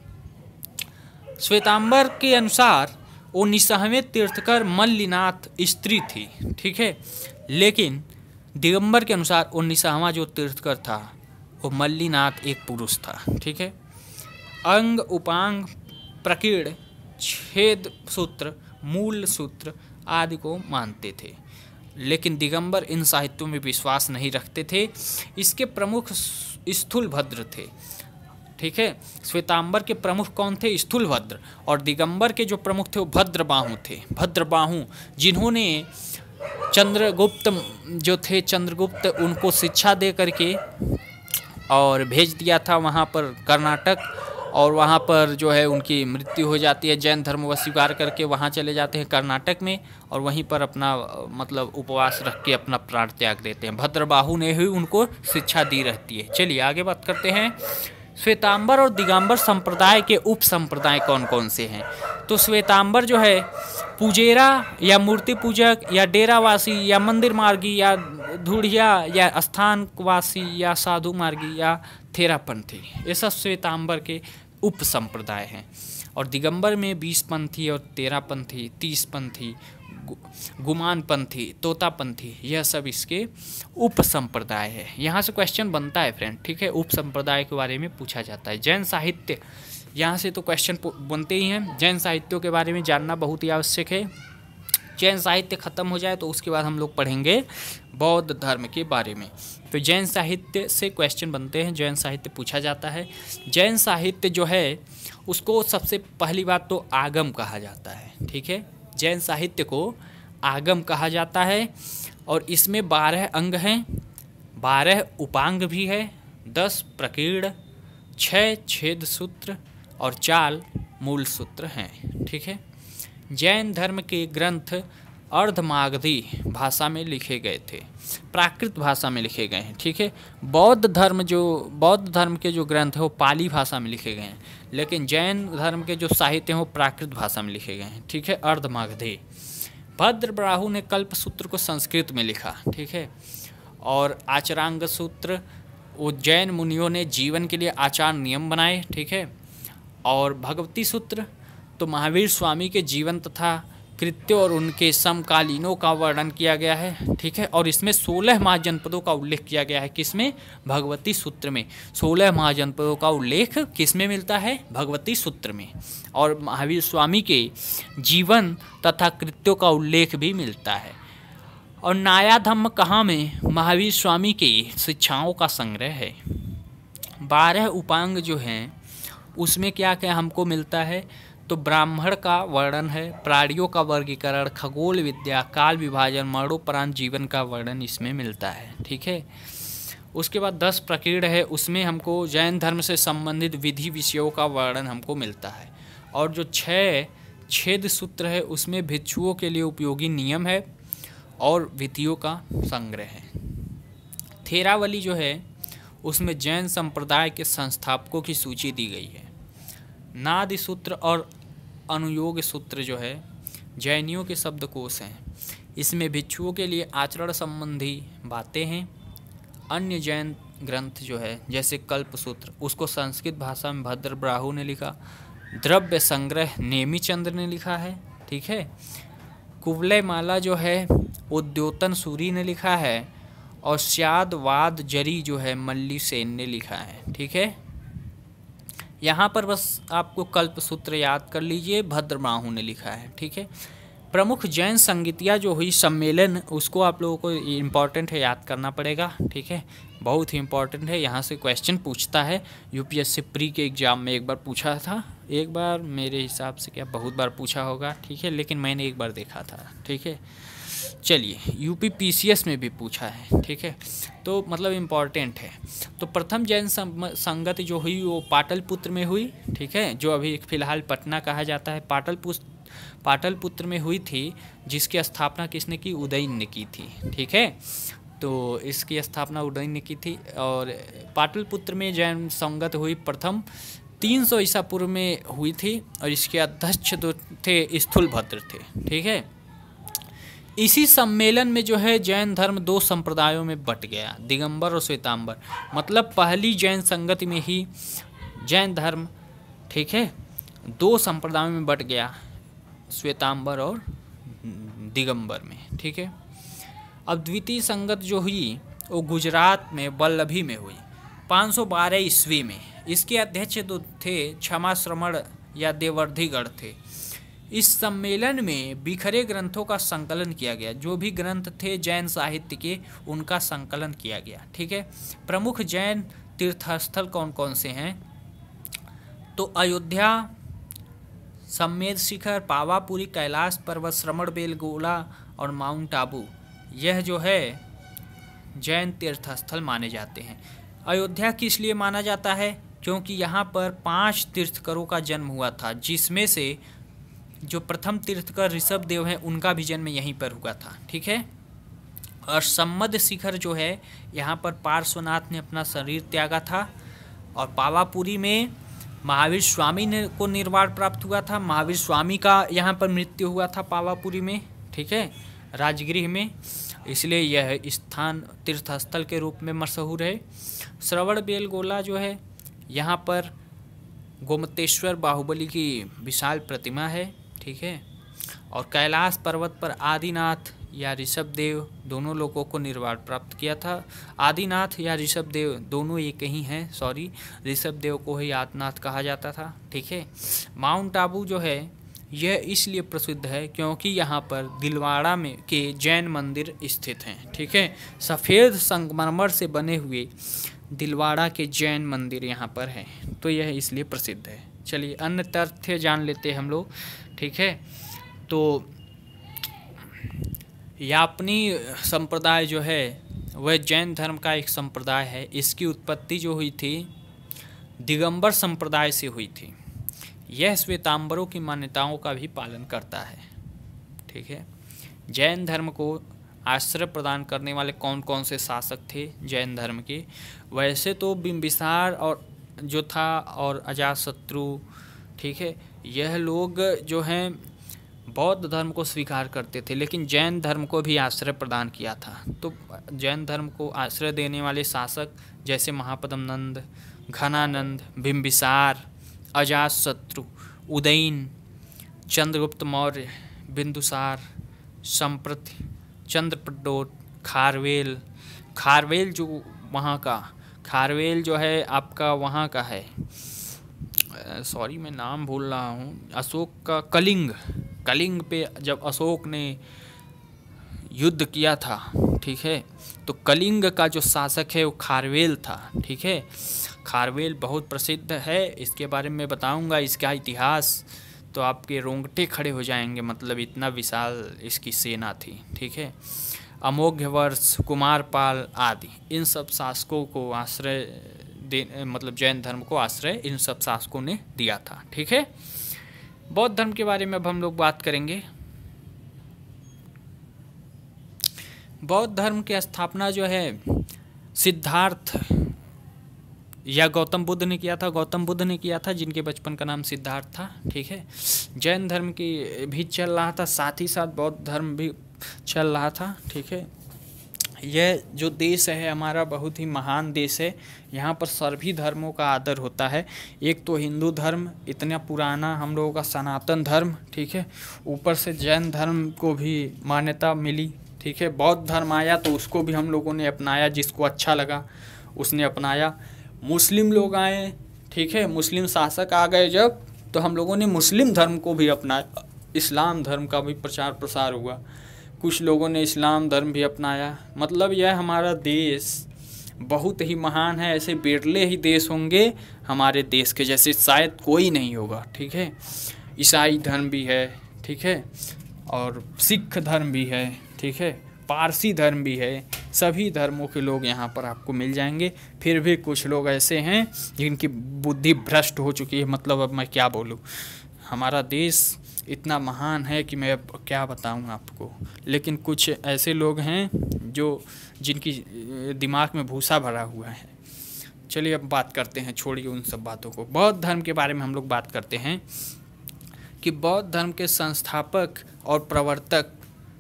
श्वेतांबर के अनुसार 19वें तीर्थकर मल्लिनाथ स्त्री थी। ठीक है। लेकिन दिगंबर के अनुसार 19वां जो तीर्थकर था वो मल्लिनाथ एक पुरुष था। ठीक है। अंग उपांग प्रकीर्ण छेद सूत्र मूल सूत्र आदि को मानते थे, लेकिन दिगंबर इन साहित्यों में विश्वास नहीं रखते थे। इसके प्रमुख स्थूलभद्र थे। ठीक है। श्वेतांबर के प्रमुख कौन थे? स्थूलभद्र। और दिगंबर के जो प्रमुख थे वो भद्रबाहु थे। भद्रबाहु जिन्होंने चंद्रगुप्त जो थे, चंद्रगुप्त उनको शिक्षा दे करके और भेज दिया था वहाँ पर कर्नाटक, और वहाँ पर जो है उनकी मृत्यु हो जाती है। जैन धर्म व स्वीकार करके वहाँ चले जाते हैं कर्नाटक में, और वहीं पर अपना मतलब उपवास रख के अपना प्राण त्याग देते हैं। भद्रबाहु ने ही उनको शिक्षा दी रहती है। चलिए आगे बात करते हैं। श्वेतांबर और दिगंबर संप्रदाय के उप संप्रदाय कौन कौन से हैं? तो श्वेतांबर जो है पुजेरा या मूर्ति पूजक या डेरावासी या मंदिर मार्गी या धूढ़िया या स्थानवासी या साधु मार्गी या थेरापंथी, ये सब श्वेतांबर के उप संप्रदाय हैं। और दिगंबर में 20 पंथी और 13 पंथी, 30 पंथी, गुमान पंथी, तोता पंथी, यह सब इसके उप संप्रदाय है। यहाँ से क्वेश्चन बनता है फ्रेंड। ठीक है। उप संप्रदाय के बारे में पूछा जाता है। जैन साहित्य, यहाँ से तो क्वेश्चन बनते ही हैं। जैन साहित्यों के बारे में जानना बहुत ही आवश्यक है। जैन साहित्य खत्म हो जाए तो उसके बाद हम लोग पढ़ेंगे बौद्ध धर्म के बारे में। तो जैन साहित्य से क्वेश्चन बनते हैं, जैन साहित्य पूछा जाता है। जैन साहित्य जो है उसको सबसे पहली बात तो आगम कहा जाता है, ठीक है। जैन साहित्य को आगम कहा जाता है और इसमें 12 अंग हैं, 12 उपांग भी है, 10 प्रकीर्ण, 6 छेद सूत्र और 4 मूल सूत्र हैं, ठीक है। जैन धर्म के ग्रंथ अर्धमागधी भाषा में लिखे गए थे, प्राकृत भाषा में लिखे गए हैं, ठीक है। बौद्ध धर्म के जो ग्रंथ हैं वो पाली भाषा में लिखे गए हैं, लेकिन जैन धर्म के जो साहित्य हैं वो प्राकृत भाषा में लिखे गए हैं, ठीक है, अर्धमागधी। भद्रबाहु ने कल्प सूत्र को संस्कृत में लिखा, ठीक है। और आचरांग सूत्र वो जैन मुनियों ने जीवन के लिए आचार नियम बनाए, ठीक है। और भगवती सूत्र तो महावीर स्वामी के जीवन तथा कृत्यों और उनके समकालीनों का वर्णन किया गया है, ठीक है। और इसमें 16 महाजनपदों का उल्लेख किया गया है, किसमें? भगवती सूत्र में। 16 महाजनपदों का उल्लेख किसमें मिलता है? भगवती सूत्र में। और महावीर स्वामी के जीवन तथा कृत्यों का उल्लेख भी मिलता है। और नाया धम्म कहाँ में? महावीर स्वामी के शिक्षाओं का संग्रह है। 12 उपांग जो हैं उसमें क्या क्या हमको मिलता है? तो ब्राह्मण का वर्णन है, प्राणियों का वर्गीकरण, खगोल विद्या, काल विभाजन, मरणोपरांत जीवन का वर्णन इसमें मिलता है, ठीक है। उसके बाद 10 प्रकीर्ण है, उसमें हमको जैन धर्म से संबंधित विधि विषयों का वर्णन हमको मिलता है। और जो 6 छेद सूत्र है उसमें भिक्षुओं के लिए उपयोगी नियम है और विधियों का संग्रह है। थेरावली जो है उसमें जैन संप्रदाय के संस्थापकों की सूची दी गई है। नादि सूत्र और अनुयोग सूत्र जो है जैनियों के शब्दकोश हैं, इसमें भिक्षुओं के लिए आचरण संबंधी बातें हैं। अन्य जैन ग्रंथ जो है जैसे कल्प सूत्र उसको संस्कृत भाषा में भद्रबाहु ने लिखा, द्रव्य संग्रह नेमिचंद्र ने लिखा है, ठीक है। कुवलय माला जो है उद्योतन सूरी ने लिखा है और स्यादवाद जरी जो है मल्ली सेन ने लिखा है, ठीक है। यहाँ पर बस आपको कल्प सूत्र याद कर लीजिए, भद्रबाहु ने लिखा है, ठीक है। प्रमुख जैन संगीतिया जो हुई सम्मेलन उसको आप लोगों को इम्पॉर्टेंट है, याद करना पड़ेगा, ठीक है, बहुत ही इम्पॉर्टेंट है। यहाँ से क्वेश्चन पूछता है, यूपीएससी प्री के एग्ज़ाम में एक बार पूछा था, एक बार मेरे हिसाब से क्या बहुत बार पूछा होगा, ठीक है, लेकिन मैंने एक बार देखा था, ठीक है। चलिए यूपी पीसीएस में भी पूछा है, ठीक है, तो मतलब इम्पॉर्टेंट है। तो प्रथम जैन संगति जो हुई वो पाटलिपुत्र में हुई, ठीक है, जो अभी फिलहाल पटना कहा जाता है। पाटलिपुत्र में हुई थी, जिसकी स्थापना किसने की? उदयन ने की थी, ठीक है। तो इसकी स्थापना उदयन ने की थी। और पाटलिपुत्र में जैन संगत हुई प्रथम 300 ईसा पूर्व में हुई थी और इसके अध्यक्ष जो थे स्थूलभद्र थे, ठीक है। इसी सम्मेलन में जो है जैन धर्म 2 संप्रदायों में बट गया, दिगंबर और श्वेतांबर। मतलब पहली जैन संगति में ही जैन धर्म, ठीक है, 2 संप्रदायों में बट गया, श्वेतांबर और दिगंबर में, ठीक है। अब द्वितीय संगत जो हुई वो गुजरात में वल्लभी में हुई 512 ईस्वी में। इसके अध्यक्ष तो थे क्षमा श्रमण या देवर्धिगढ़ थे। इस सम्मेलन में बिखरे ग्रंथों का संकलन किया गया, जो भी ग्रंथ थे जैन साहित्य के उनका संकलन किया गया, ठीक है। प्रमुख जैन तीर्थस्थल कौन कौन से हैं? तो अयोध्या, सम्मेद शिखर, पावापुरी, कैलाश पर्वत, श्रवणबेलगोला और माउंट आबू, यह जो है जैन तीर्थस्थल माने जाते हैं। अयोध्या किस लिए माना जाता है? क्योंकि यहाँ पर 5 तीर्थकरों का जन्म हुआ था, जिसमें से जो प्रथम तीर्थकर ऋषभ देव हैं उनका भी जन्म यहीं पर हुआ था, ठीक है। और सम्मद शिखर जो है यहाँ पर पार्श्वनाथ ने अपना शरीर त्यागा था। और पावापुरी में महावीर स्वामी ने को निर्वाण प्राप्त हुआ था, महावीर स्वामी का यहाँ पर मृत्यु हुआ था पावापुरी में, ठीक है, राजगृह में, इसलिए यह स्थान तीर्थस्थल के रूप में मशहूर है। श्रवणबेलगोला जो है यहाँ पर गोमतेश्वर बाहुबली की विशाल प्रतिमा है, ठीक है। और कैलाश पर्वत पर आदिनाथ या ऋषभ देव दोनों लोगों को निर्वाण प्राप्त किया था। आदिनाथ या ऋषभ देव दोनों एक ही हैं, सॉरी, ऋषभ देव को ही आदिनाथ कहा जाता था, ठीक है। माउंट आबू जो है यह इसलिए प्रसिद्ध है क्योंकि यहाँ पर दिलवाड़ा में के जैन मंदिर स्थित हैं। ठीक है, सफ़ेद संगमरमर से बने हुए दिलवाड़ा के जैन मंदिर यहाँ पर हैं, तो यह इसलिए प्रसिद्ध है। चलिए अन्य तथ्य जान लेते हैं हम लोग। ठीक है, तो यापनी संप्रदाय जो है वह जैन धर्म का एक संप्रदाय है। इसकी उत्पत्ति जो हुई थी दिगंबर संप्रदाय से हुई थी। यह श्वेतांबरों की मान्यताओं का भी पालन करता है। ठीक है, जैन धर्म को आश्रय प्रदान करने वाले कौन कौन से शासक थे जैन धर्म के? वैसे तो बिंबिसार और जो था और अजातशत्रु, ठीक है, यह लोग जो हैं बौद्ध धर्म को स्वीकार करते थे, लेकिन जैन धर्म को भी आश्रय प्रदान किया था। तो जैन धर्म को आश्रय देने वाले शासक जैसे महापद्म नंद, घनानंद, बिंबिसार, अजातशत्रु, उदयन, चंद्रगुप्त मौर्य, बिंदुसार, संप्रति, चंद्रप्रद्योत, खारवेल। खारवेल जो वहाँ का, खारवेल जो है आपका वहाँ का है, सॉरी मैं नाम भूल रहा हूँ, अशोक का कलिंग। कलिंग पे जब अशोक ने युद्ध किया था, ठीक है, तो कलिंग का जो शासक है वो खारवेल था। ठीक है, खारवेल बहुत प्रसिद्ध है, इसके बारे में बताऊंगा, इसका इतिहास तो आपके रोंगटे खड़े हो जाएंगे, मतलब इतना विशाल इसकी सेना थी। ठीक है, अमोघवर्ष, कुमारपाल आदि इन सब शासकों को आश्रय मतलब जैन धर्म को आश्रय इन सब शासकों ने दिया था। ठीक है, बौद्ध धर्म के बारे में अब हम लोग बात करेंगे। बौद्ध धर्म की स्थापना जो है सिद्धार्थ या गौतम बुद्ध ने किया था। गौतम बुद्ध ने किया था, जिनके बचपन का नाम सिद्धार्थ था। ठीक है, जैन धर्म की भी चल रहा था, साथ ही साथ बौद्ध धर्म भी चल रहा था। ठीक है, यह जो देश है हमारा बहुत ही महान देश है। यहाँ पर सभी धर्मों का आदर होता है। एक तो हिंदू धर्म इतना पुराना हम लोगों का सनातन धर्म, ठीक है, ऊपर से जैन धर्म को भी मान्यता मिली। ठीक है, बौद्ध धर्म आया तो उसको भी हम लोगों ने अपनाया, जिसको अच्छा लगा उसने अपनाया। मुस्लिम लोग आए, ठीक है, मुस्लिम शासक आ गए जब, तो हम लोगों ने मुस्लिम धर्म को भी अपनाया। इस्लाम धर्म का भी प्रचार प्रसार हुआ, कुछ लोगों ने इस्लाम धर्म भी अपनाया। मतलब यह हमारा देश बहुत ही महान है। ऐसे बिरले ही देश होंगे हमारे देश के जैसे, शायद कोई नहीं होगा। ठीक है, ईसाई धर्म भी है, ठीक है, और सिख धर्म भी है, ठीक है, पारसी धर्म भी है। सभी धर्मों के लोग यहाँ पर आपको मिल जाएंगे। फिर भी कुछ लोग ऐसे हैं जिनकी बुद्धि भ्रष्ट हो चुकी है। मतलब अब मैं क्या बोलूँ, हमारा देश इतना महान है कि मैं अब क्या बताऊँ आपको। लेकिन कुछ ऐसे लोग हैं जो जिनकी दिमाग में भूसा भरा हुआ है। चलिए अब बात करते हैं, छोड़िए उन सब बातों को। बौद्ध धर्म के बारे में हम लोग बात करते हैं कि बौद्ध धर्म के संस्थापक और प्रवर्तक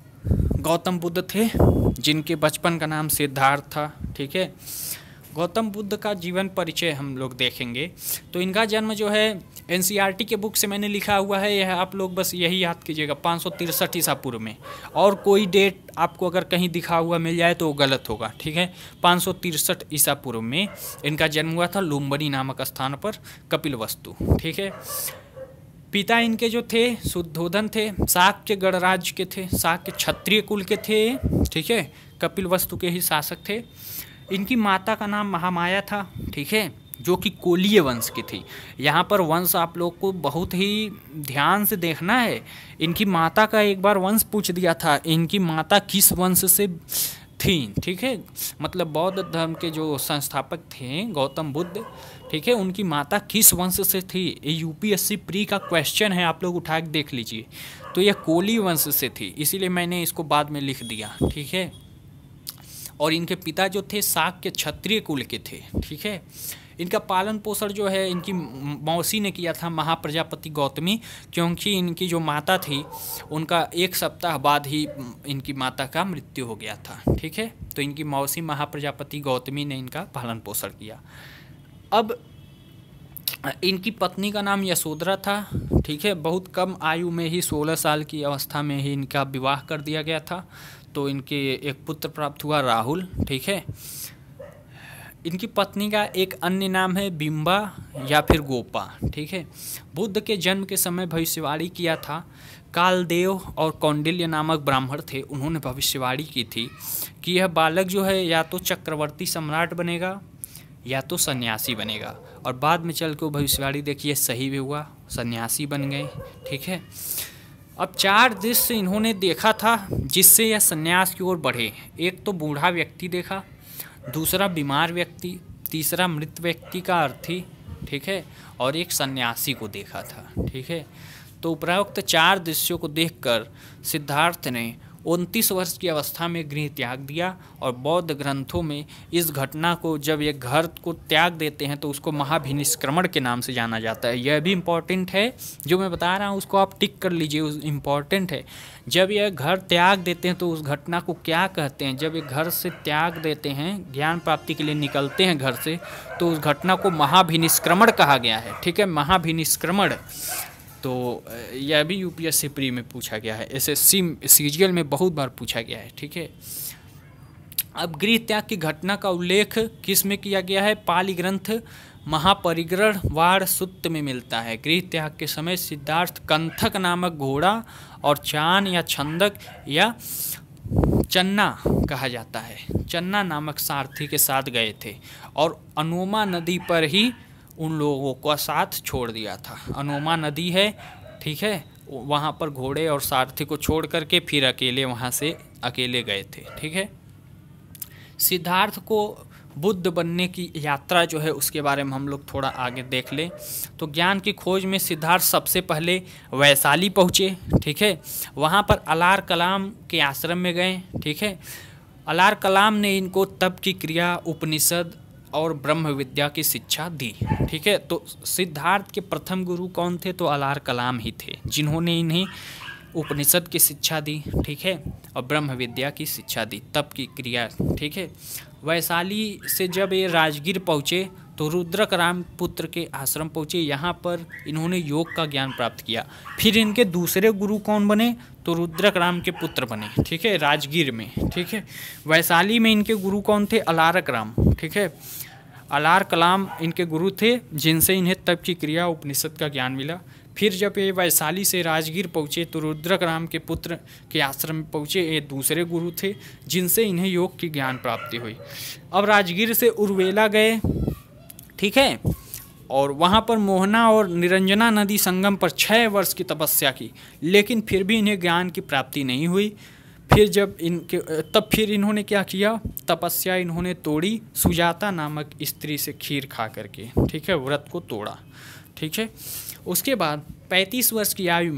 गौतम बुद्ध थे, जिनके बचपन का नाम सिद्धार्थ था। ठीक है, गौतम बुद्ध का जीवन परिचय हम लोग देखेंगे तो इनका जन्म जो है एनसीईआरटी के बुक से मैंने लिखा हुआ है, यह आप लोग बस यही याद कीजिएगा, 563 ईसा पूर्व में। और कोई डेट आपको अगर कहीं दिखा हुआ मिल जाए तो वो गलत होगा। ठीक है, 563 ईसा पूर्व में इनका जन्म हुआ था लुम्बिनी नामक स्थान पर, कपिलवस्तु। ठीक है, पिता इनके जो थे शुद्धोधन थे, शाक्य गणराज्य के थे, शाक्य क्षत्रिय कुल के थे। ठीक है, कपिलवस्तु के ही शासक थे। इनकी माता का नाम महामाया था। ठीक है, जो कि कोलीय वंश की थी। यहाँ पर वंश आप लोग को बहुत ही ध्यान से देखना है। इनकी माता का एक बार वंश पूछ दिया था, इनकी माता किस वंश से थी। ठीक है, मतलब बौद्ध धर्म के जो संस्थापक थे गौतम बुद्ध, ठीक है, उनकी माता किस वंश से थी। ये यूपीएससी प्री का क्वेश्चन है, आप लोग उठा के देख लीजिए। तो यह कोली वंश से थी, इसीलिए मैंने इसको बाद में लिख दिया। ठीक है, और इनके पिता जो थे शाक्य क्षत्रिय कुल के थे। ठीक है, इनका पालन पोषण जो है इनकी मौसी ने किया था, महाप्रजापति गौतमी, क्योंकि इनकी जो माता थी उनका 1 सप्ताह बाद ही इनकी माता का मृत्यु हो गया था। ठीक है, तो इनकी मौसी महाप्रजापति गौतमी ने इनका पालन पोषण किया। अब इनकी पत्नी का नाम यशोधरा था। ठीक है, बहुत कम आयु में ही 16 साल की अवस्था में ही इनका विवाह कर दिया गया था। तो इनके एक पुत्र प्राप्त हुआ राहुल। ठीक है, इनकी पत्नी का एक अन्य नाम है बिंबा या फिर गोपा। ठीक है, बुद्ध के जन्म के समय भविष्यवाणी किया था। कालदेव और कौंडिल्य नामक ब्राह्मण थे, उन्होंने भविष्यवाणी की थी कि यह बालक जो है या तो चक्रवर्ती सम्राट बनेगा या तो सन्यासी बनेगा। और बाद में चल के वो भविष्यवाणी देखिए सही भी हुआ, सन्यासी बन गए। ठीक है, अब 4 दृश्य इन्होंने देखा था जिससे यह सन्यास की ओर बढ़े। एक तो बूढ़ा व्यक्ति देखा, दूसरा बीमार व्यक्ति, तीसरा मृत व्यक्ति का अर्थी, ठीक है, और एक सन्यासी को देखा था। ठीक है, तो उपरोक्त 4 दृश्यों को देखकर सिद्धार्थ ने 29 वर्ष की अवस्था में गृह त्याग दिया। और बौद्ध ग्रंथों में इस घटना को, जब ये घर को त्याग देते हैं तो उसको महाभिनिष्क्रमण के नाम से जाना जाता है। यह भी इम्पॉर्टेंट है, जो मैं बता रहा हूँ उसको आप टिक कर लीजिए, इम्पॉर्टेंट है। जब यह घर त्याग देते हैं तो उस घटना को क्या कहते हैं? जब ये घर से त्याग देते हैं, ज्ञान प्राप्ति के लिए निकलते हैं घर से, तो उस घटना को महाभिनिष्क्रमण कहा गया है। ठीक है, महाभिनिष्क्रमण। तो यह भी यूपीएससी प्री में पूछा गया है, एसएससी सीजीएल में बहुत बार पूछा गया है। ठीक है, अब गृह त्याग की घटना का उल्लेख किस में किया गया है? पाली ग्रंथ महापरिग्रह वार सूक्त में मिलता है। गृह त्याग के समय सिद्धार्थ कंथक नामक घोड़ा और चान या छंदक या चन्ना कहा जाता है, चन्ना नामक सारथी के साथ गए थे और अनोमा नदी पर ही उन लोगों का साथ छोड़ दिया था। अनोमा नदी है, ठीक है, वहाँ पर घोड़े और सारथी को छोड़ करके फिर अकेले वहाँ से अकेले गए थे। ठीक है, सिद्धार्थ को बुद्ध बनने की यात्रा जो है उसके बारे में हम लोग थोड़ा आगे देख लें तो ज्ञान की खोज में सिद्धार्थ सबसे पहले वैशाली पहुँचे। ठीक है, वहाँ पर अलार कलाम के आश्रम में गए। ठीक है, अलार कलाम ने इनको तप की क्रिया, उपनिषद और ब्रह्म विद्या की शिक्षा दी। ठीक है, तो सिद्धार्थ के प्रथम गुरु कौन थे? तो अलार कलाम ही थे, जिन्होंने इन्हें उपनिषद की शिक्षा दी। ठीक है, और ब्रह्म विद्या की शिक्षा दी, तप की क्रिया। ठीक है, वैशाली से जब ये राजगीर पहुँचे तो रुद्रक राम पुत्र के आश्रम पहुँचे। यहाँ पर इन्होंने योग का ज्ञान प्राप्त किया। फिर इनके दूसरे गुरु कौन बने? तो रुद्रक राम के पुत्र बने। ठीक है, राजगीर में। ठीक है, वैशाली में इनके गुरु कौन थे? अलारक राम। ठीक है, अलार कलाम इनके गुरु थे, जिनसे इन्हें तप की क्रिया, उपनिषद का ज्ञान मिला। फिर जब ये वैशाली से राजगीर पहुँचे तो रुद्रक राम के पुत्र के आश्रम में पहुँचे। ये दूसरे गुरु थे, जिनसे इन्हें योग की ज्ञान प्राप्ति हुई। अब राजगीर से उर्वेला गए। ठीक है, और वहाँ पर मोहना और निरंजना नदी संगम पर 6 वर्ष की तपस्या की, लेकिन फिर भी इन्हें ज्ञान की प्राप्ति नहीं हुई। फिर इन्होंने क्या किया? तपस्या इन्होंने तोड़ी, सुजाता नामक स्त्री से खीर खा करके। ठीक है, व्रत को तोड़ा। ठीक है, उसके बाद 35 वर्ष की आयु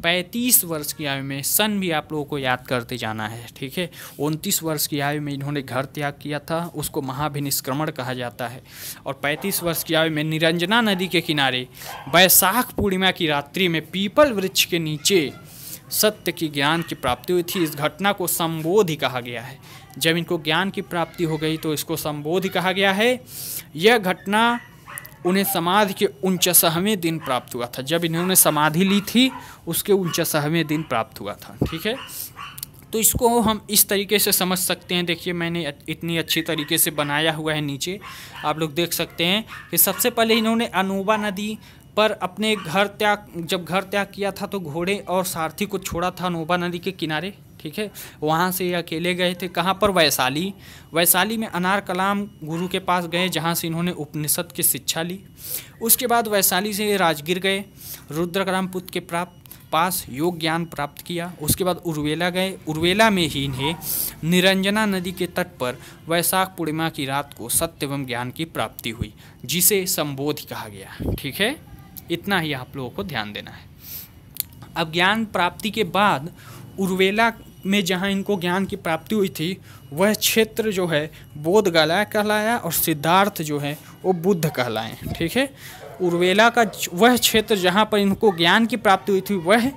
में सन भी आप लोगों को याद करते जाना है। ठीक है, 29 वर्ष की आयु में इन्होंने घर त्याग किया था, उसको महाभिनिष्क्रमण कहा जाता है। और 35 वर्ष की आयु में निरंजना नदी के किनारे वैशाख पूर्णिमा की रात्रि में पीपल वृक्ष के नीचे सत्य की ज्ञान की प्राप्ति हुई थी। इस घटना को संबोधि कहा गया है। जब इनको ज्ञान की प्राप्ति हो गई तो इसको संबोधि कहा गया है। यह घटना उन्हें समाधि के 49वें दिन प्राप्त हुआ था। जब इन्होंने समाधि ली थी उसके 49वें दिन प्राप्त हुआ था। ठीक है, तो इसको हम इस तरीके से समझ सकते हैं। देखिए, मैंने इतनी अच्छी तरीके से बनाया हुआ है, नीचे आप लोग देख सकते हैं कि सबसे पहले इन्होंने अनोबा नदी पर अपने जब घर त्याग किया था तो घोड़े और सारथी को छोड़ा था अनोबा नदी के किनारे। ठीक है, वहाँ से ये अकेले गए थे। कहाँ पर? वैशाली में अनार कलाम गुरु के पास गए, जहाँ से इन्होंने उपनिषद की शिक्षा ली। उसके बाद वैशाली से राजगीर गए, रुद्रकराम पुत्र के पास योग ज्ञान प्राप्त किया। उसके बाद उर्वेला गए, उर्वेला में ही इन्हें निरंजना नदी के तट पर वैशाख पूर्णिमा की रात को सत्य एवं ज्ञान की प्राप्ति हुई, जिसे संबोधि कहा गया। ठीक है, इतना ही आप लोगों को ध्यान देना है। अब ज्ञान प्राप्ति के बाद उर्वेला में जहाँ इनको ज्ञान की प्राप्ति हुई थी वह क्षेत्र जो है बोधगया कहलाया और सिद्धार्थ जो है वो बुद्ध कहलाए। ठीक है, उर्वेला का वह क्षेत्र जहाँ पर इनको ज्ञान की प्राप्ति हुई थी वह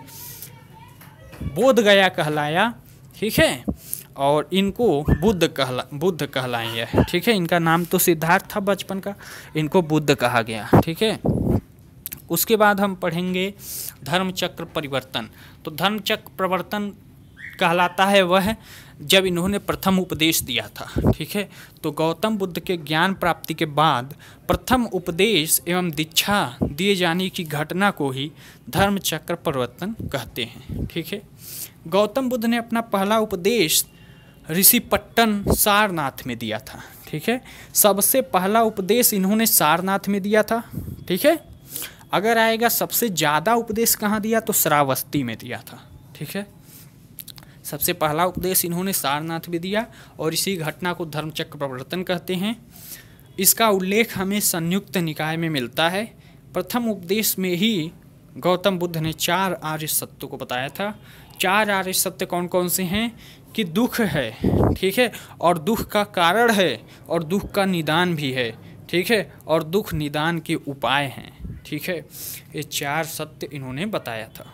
बोधगया कहलाया। ठीक है, और इनको बुद्ध कहलाए। ठीक है, इनका नाम तो सिद्धार्थ था बचपन का, इनको बुद्ध कहा गया। ठीक है, उसके बाद हम पढ़ेंगे धर्मचक्र परिवर्तन। तो धर्मचक्र परिवर्तन कहलाता है वह जब इन्होंने प्रथम उपदेश दिया था, ठीक है। तो गौतम बुद्ध के ज्ञान प्राप्ति के बाद प्रथम उपदेश एवं दीक्षा दिए जाने की घटना को ही धर्म चक्र परिवर्तन कहते हैं, ठीक है। गौतम बुद्ध ने अपना पहला उपदेश ऋषिपट्टन सारनाथ में दिया था, ठीक है। सबसे पहला उपदेश इन्होंने सारनाथ में दिया था, ठीक है। अगर आएगा सबसे ज़्यादा उपदेश कहाँ दिया तो श्रावस्ती में दिया था, ठीक है। सबसे पहला उपदेश इन्होंने सारनाथ में दिया और इसी घटना को धर्मचक्र प्रवर्तन कहते हैं। इसका उल्लेख हमें संयुक्त निकाय में मिलता है। प्रथम उपदेश में ही गौतम बुद्ध ने 4 आर्य सत्यों को बताया था। 4 आर्य सत्य कौन कौन से हैं कि दुख है, ठीक है, और दुख का कारण है और दुख का निदान भी है, ठीक है, और दुख निदान के उपाय हैं, ठीक है। ये 4 सत्य इन्होंने बताया था।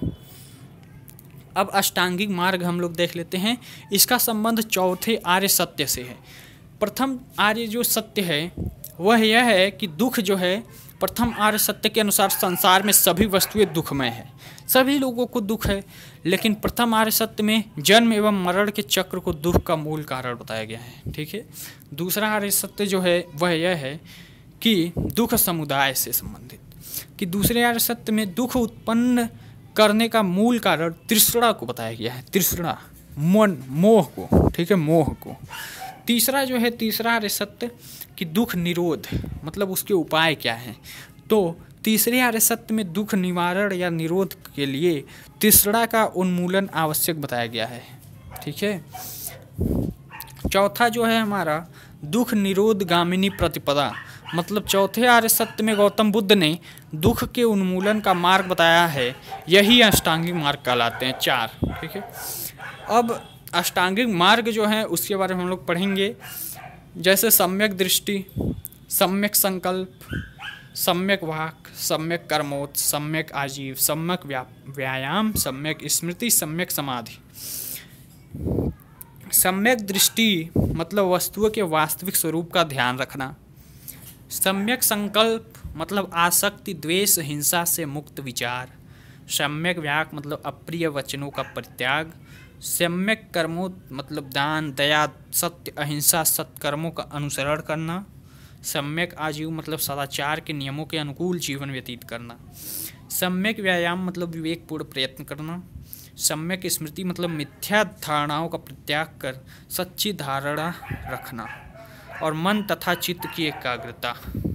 अब अष्टांगिक मार्ग हम लोग देख लेते हैं। इसका संबंध चौथे आर्य सत्य से है। प्रथम आर्य जो सत्य है वह यह है कि दुख जो है, प्रथम आर्य सत्य के अनुसार संसार में सभी वस्तुएं दुखमय है, सभी लोगों को दुख है। लेकिन प्रथम आर्य सत्य में जन्म एवं मरण के चक्र को दुख का मूल कारण बताया गया है, ठीक है। दूसरा आर्य सत्य जो है वह यह है कि दुख समुदाय से संबंधित, कि दूसरे आर्य सत्य में दुख उत्पन्न करने का मूल कारण तृष्णा को बताया गया है, तृष्णा, मन, मोह को, ठीक है, मोह को। तीसरा जो है, तीसरा आर्य सत्य कि दुख निरोध, मतलब उसके उपाय क्या हैं। तो तीसरे आर्य सत्य में दुख निवारण या निरोध के लिए तृष्णा का उन्मूलन आवश्यक बताया गया है, ठीक है। चौथा जो है हमारा दुख निरोध गामिनी प्रतिपदा, मतलब चौथे आर्य सत्य में गौतम बुद्ध ने दुख के उन्मूलन का मार्ग बताया है। यही अष्टांगिक मार्ग कहलाते हैं 4, ठीक है। अब अष्टांगिक मार्ग जो है उसके बारे में हम लोग पढ़ेंगे, जैसे सम्यक दृष्टि, सम्यक संकल्प, सम्यक वाक, सम्यक कर्मोत, सम्यक आजीव, सम्यक व्यायाम, सम्यक स्मृति, सम्यक समाधि। सम्यक दृष्टि मतलब वस्तुओं के वास्तविक स्वरूप का ध्यान रखना। सम्यक संकल्प मतलब आसक्ति, द्वेष, हिंसा से मुक्त विचार। सम्यक व्याक मतलब अप्रिय वचनों का परित्याग। सम्यक कर्मों मतलब दान, दया, सत्य, अहिंसा, सत्कर्मों का अनुसरण करना। सम्यक आजीव मतलब सदाचार के नियमों के अनुकूल जीवन व्यतीत करना। सम्यक व्यायाम मतलब विवेकपूर्ण प्रयत्न करना। सम्यक स्मृति मतलब मिथ्या धारणाओं का परित्याग कर सच्ची धारणा रखना। और मन तथा चित्त की एकाग्रता।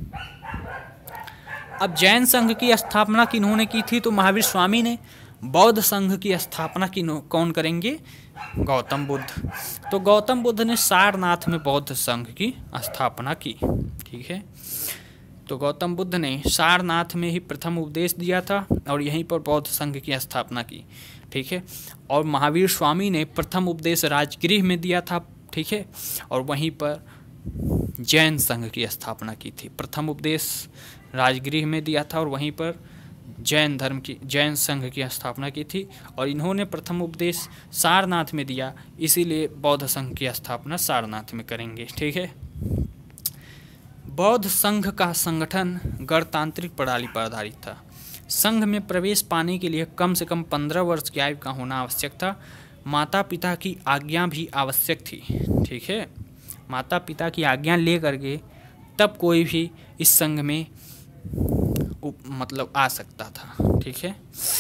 अब जैन संघ की स्थापना किन्होंने की थी तो महावीर स्वामी ने। बौद्ध संघ की स्थापना कौन करेंगे? गौतम बुद्ध। तो गौतम बुद्ध ने सारनाथ में बौद्ध संघ की स्थापना की, ठीक है। तो गौतम बुद्ध ने सारनाथ में ही प्रथम उपदेश दिया था और यहीं पर बौद्ध संघ की स्थापना की, ठीक है। और महावीर स्वामी ने प्रथम उपदेश राजगृह में दिया था, ठीक है, और वहीं पर जैन संघ की स्थापना की थी। प्रथम उपदेश राजगृह में दिया था और वहीं पर जैन संघ की स्थापना की थी। और इन्होंने प्रथम उपदेश सारनाथ में दिया, इसीलिए बौद्ध संघ की स्थापना सारनाथ में करेंगे, ठीक है। बौद्ध संघ का संगठन गणतांत्रिक प्रणाली पर आधारित था। संघ में प्रवेश पाने के लिए कम से कम 15 वर्ष की आयु का होना आवश्यक था। माता पिता की आज्ञा भी आवश्यक थी, ठीक है। माता पिता की आज्ञा ले करके तब कोई भी इस संघ में मतलब आ सकता था, ठीक है।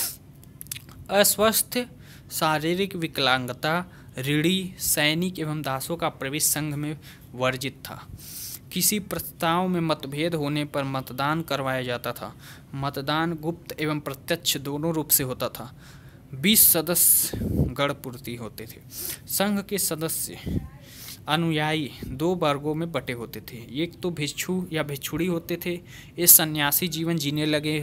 अस्वस्थ, शारीरिक विकलांगता, ऋणी, सैनिक एवं दासों का प्रवेश संघ में वर्जित था। किसी प्रस्ताव में मतभेद होने पर मतदान करवाया जाता था। मतदान गुप्त एवं प्रत्यक्ष दोनों रूप से होता था। 20 सदस्य गणपूर्ति होते थे। संघ के सदस्य अनुयायी 2 वर्गों में बटे होते थे। एक तो भिक्षु या भिक्षुड़ी होते थे, ये सन्यासी जीवन जीने लगे,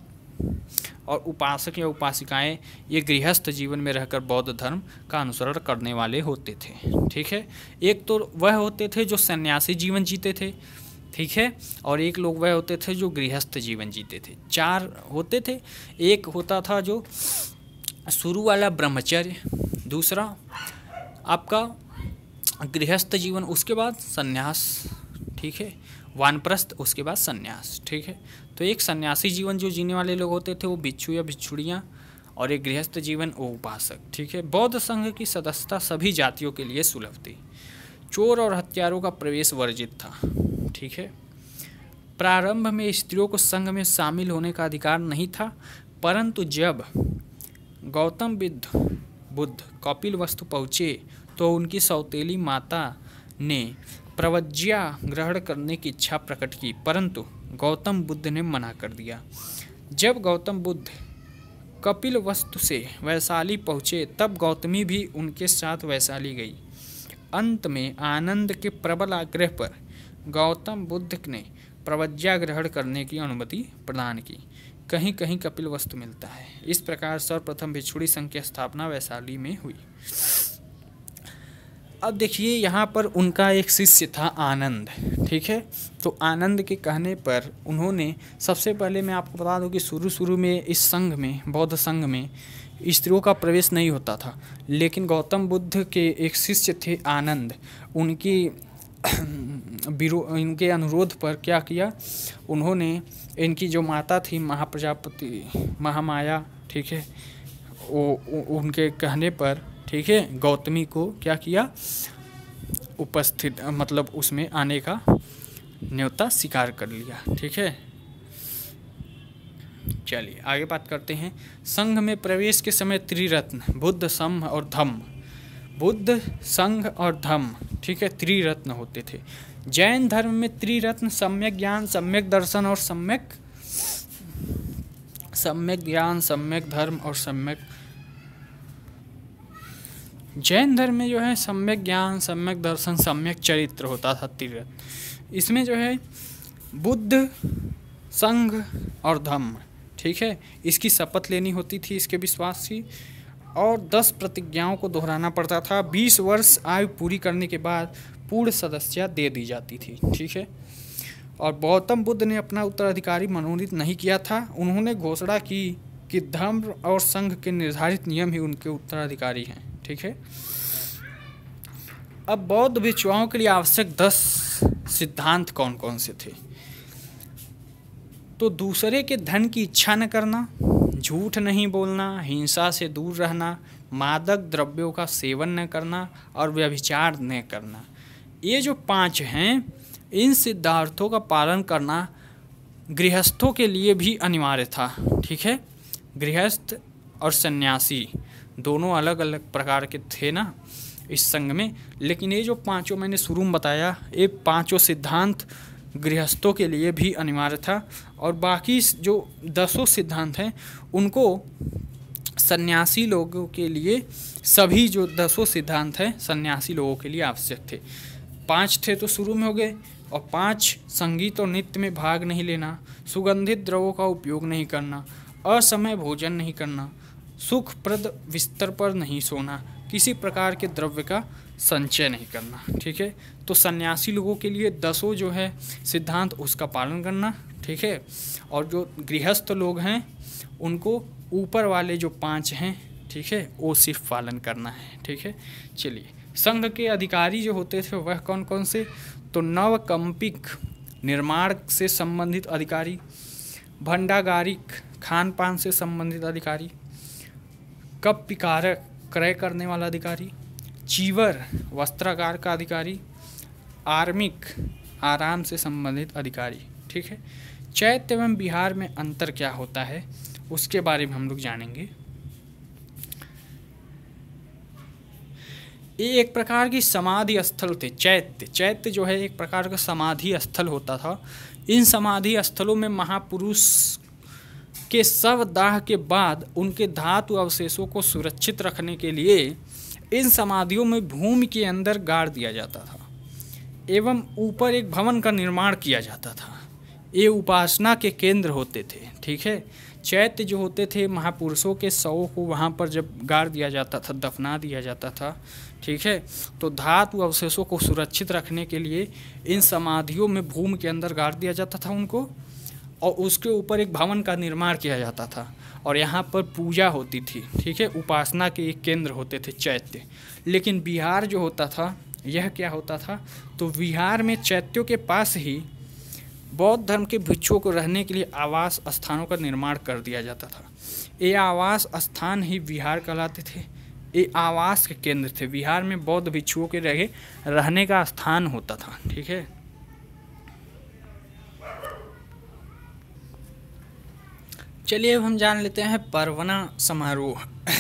और उपासक या उपासिकाएं ये गृहस्थ जीवन में रहकर बौद्ध धर्म का अनुसरण करने वाले होते थे, ठीक है। एक तो वह होते थे जो सन्यासी जीवन जीते थे, ठीक है, और एक लोग वह होते थे जो गृहस्थ जीवन जीते थे। 4 होते थे। एक होता था जो शुरू वाला ब्रह्मचर्य, दूसरा आपका गृहस्थ जीवन, उसके बाद सन्यास, ठीक है, वानप्रस्थ, उसके बाद सन्यास, ठीक है। तो एक सन्यासी जीवन जो जीने वाले लोग होते थे वो भिक्षु या भिक्षुड़ियाँ, और एक गृहस्थ जीवन वो उपासक। ठीक है। बौद्ध संघ की सदस्यता सभी जातियों के लिए सुलभ थी। चोर और हत्यारों का प्रवेश वर्जित था। ठीक है। प्रारंभ में स्त्रियों को संघ में शामिल होने का अधिकार नहीं था, परंतु जब गौतम बुद्ध कपिलवस्तु पहुँचे तो उनकी सौतेली माता ने प्रवज्ञा ग्रहण करने की इच्छा प्रकट की, परंतु गौतम बुद्ध ने मना कर दिया। जब गौतम बुद्ध कपिलवस्तु से वैशाली पहुँचे तब गौतमी भी उनके साथ वैशाली गई। अंत में आनंद के प्रबल आग्रह पर गौतम बुद्ध ने प्रवज्ञा ग्रहण करने की अनुमति प्रदान की। कहीं कहीं कपिलवस्तु मिलता है। इस प्रकार सर्वप्रथम भिक्षुणी संघ की स्थापना वैशाली में हुई। अब देखिए यहाँ पर उनका एक शिष्य था आनंद। ठीक है। तो आनंद के कहने पर उन्होंने, सबसे पहले मैं आपको बता दूं कि शुरू में इस संघ में, बौद्ध संघ में स्त्रियों का प्रवेश नहीं होता था, लेकिन गौतम बुद्ध के एक शिष्य थे आनंद, इनके अनुरोध पर क्या किया उन्होंने, इनकी जो माता थी महाप्रजापति महामाया, ठीक है, उनके कहने पर, ठीक है, गौतमी को क्या किया, उपस्थित मतलब उसमें आने का न्योता स्वीकार कर लिया। ठीक है। चलिए आगे बात करते हैं। संघ में प्रवेश के समय त्रिरत्न बुद्ध, संघ और धम्म, बुद्ध, संघ और धम्म, ठीक है, त्रिरत्न होते थे। जैन धर्म में त्रिरत्न सम्यक ज्ञान, सम्यक दर्शन और सम्यक ज्ञान, सम्यक धर्म और सम्यक, जैन धर्म में जो है सम्यक ज्ञान, सम्यक दर्शन, सम्यक चरित्र होता था त्रिरत्न। इसमें जो है बुद्ध, संघ और धम्म, ठीक है, इसकी शपथ लेनी होती थी, इसके विश्वास की, और 10 प्रतिज्ञाओं को दोहराना पड़ता था। 20 वर्ष आयु पूरी करने के बाद पूर्ण सदस्यता दे दी जाती थी। ठीक है। और गौतम बुद्ध ने अपना उत्तराधिकारी मनोनीत नहीं किया था। उन्होंने घोषणा की कि धर्म और संघ के निर्धारित नियम ही उनके उत्तराधिकारी हैं। ठीक है। अब बौद्ध भिक्षुओं के लिए आवश्यक 10 सिद्धांत कौन कौन से थे? तो दूसरे के धन की इच्छा न करना, झूठ नहीं बोलना, हिंसा से दूर रहना, मादक द्रव्यों का सेवन न करना और व्यभिचार न करना। ये जो 5 हैं, इन सिद्धांतों का पालन करना गृहस्थों के लिए भी अनिवार्य था। ठीक है। गृहस्थ और सन्यासी दोनों अलग अलग प्रकार के थे ना इस संघ में, लेकिन ये जो 5 मैंने शुरू में बताया, ये 5 सिद्धांत गृहस्थों के लिए भी अनिवार्य था, और बाकी जो 10 सिद्धांत हैं उनको सन्यासी लोगों के लिए, सभी जो 10 सिद्धांत हैं सन्यासी लोगों के लिए आवश्यक थे। 5 थे तो शुरू में हो गए, और 5 संगीत और नृत्य में भाग नहीं लेना, सुगंधित द्रव्यों का उपयोग नहीं करना, असमय भोजन नहीं करना, सुखप्रद बिस्तर पर नहीं सोना, किसी प्रकार के द्रव्य का संचय नहीं करना। ठीक है। तो सन्यासी लोगों के लिए 10 जो है सिद्धांत उसका पालन करना। ठीक है। और जो गृहस्थ लोग हैं उनको ऊपर वाले जो 5 हैं, ठीक है, वो सिर्फ पालन करना है। ठीक है। चलिए, संघ के अधिकारी जो होते थे वह कौन कौन से? तो नवकंपिक निर्माण से संबंधित अधिकारी, भंडागारिक खान पान से संबंधित अधिकारी, कप्पिकारक क्रय करने वाला अधिकारी, चीवर वस्त्रागार का अधिकारी, आर्मिक आराम से संबंधित अधिकारी। ठीक है। चैत्य एवं विहार में अंतर क्या होता है उसके बारे में हम लोग जानेंगे। ये एक प्रकार की समाधि स्थल थे। चैत्य जो है एक प्रकार का समाधि स्थल होता था। इन समाधि स्थलों में महापुरुष के शव दाह के बाद उनके धातु अवशेषों को सुरक्षित रखने के लिए इन समाधियों में भूमि के अंदर गाड़ दिया जाता था एवं ऊपर एक भवन का निर्माण किया जाता था। ये उपासना के केंद्र होते थे। ठीक है। चैत्य जो होते थे, महापुरुषों के शवों को वहाँ पर जब गाड़ दिया जाता था, दफना दिया जाता था, ठीक है, तो धातु अवशेषों को सुरक्षित रखने के लिए इन समाधियों में भूमि के अंदर गाड़ दिया जाता था उनको, और उसके ऊपर एक भवन का निर्माण किया जाता था, और यहाँ पर पूजा होती थी। ठीक है। उपासना के एक केंद्र होते थे चैत्य। लेकिन विहार जो होता था, यह क्या होता था? तो विहार में चैत्यों के पास ही बौद्ध धर्म के भिक्षुओं को रहने के लिए आवास स्थानों का निर्माण कर दिया जाता था। ये आवास स्थान ही विहार कहलाते थे। ये आवास के केंद्र थे। विहार में बौद्ध भिक्षुओं के रहने का स्थान होता था। ठीक है। चलिए अब हम जान लेते हैं परवना समारोह।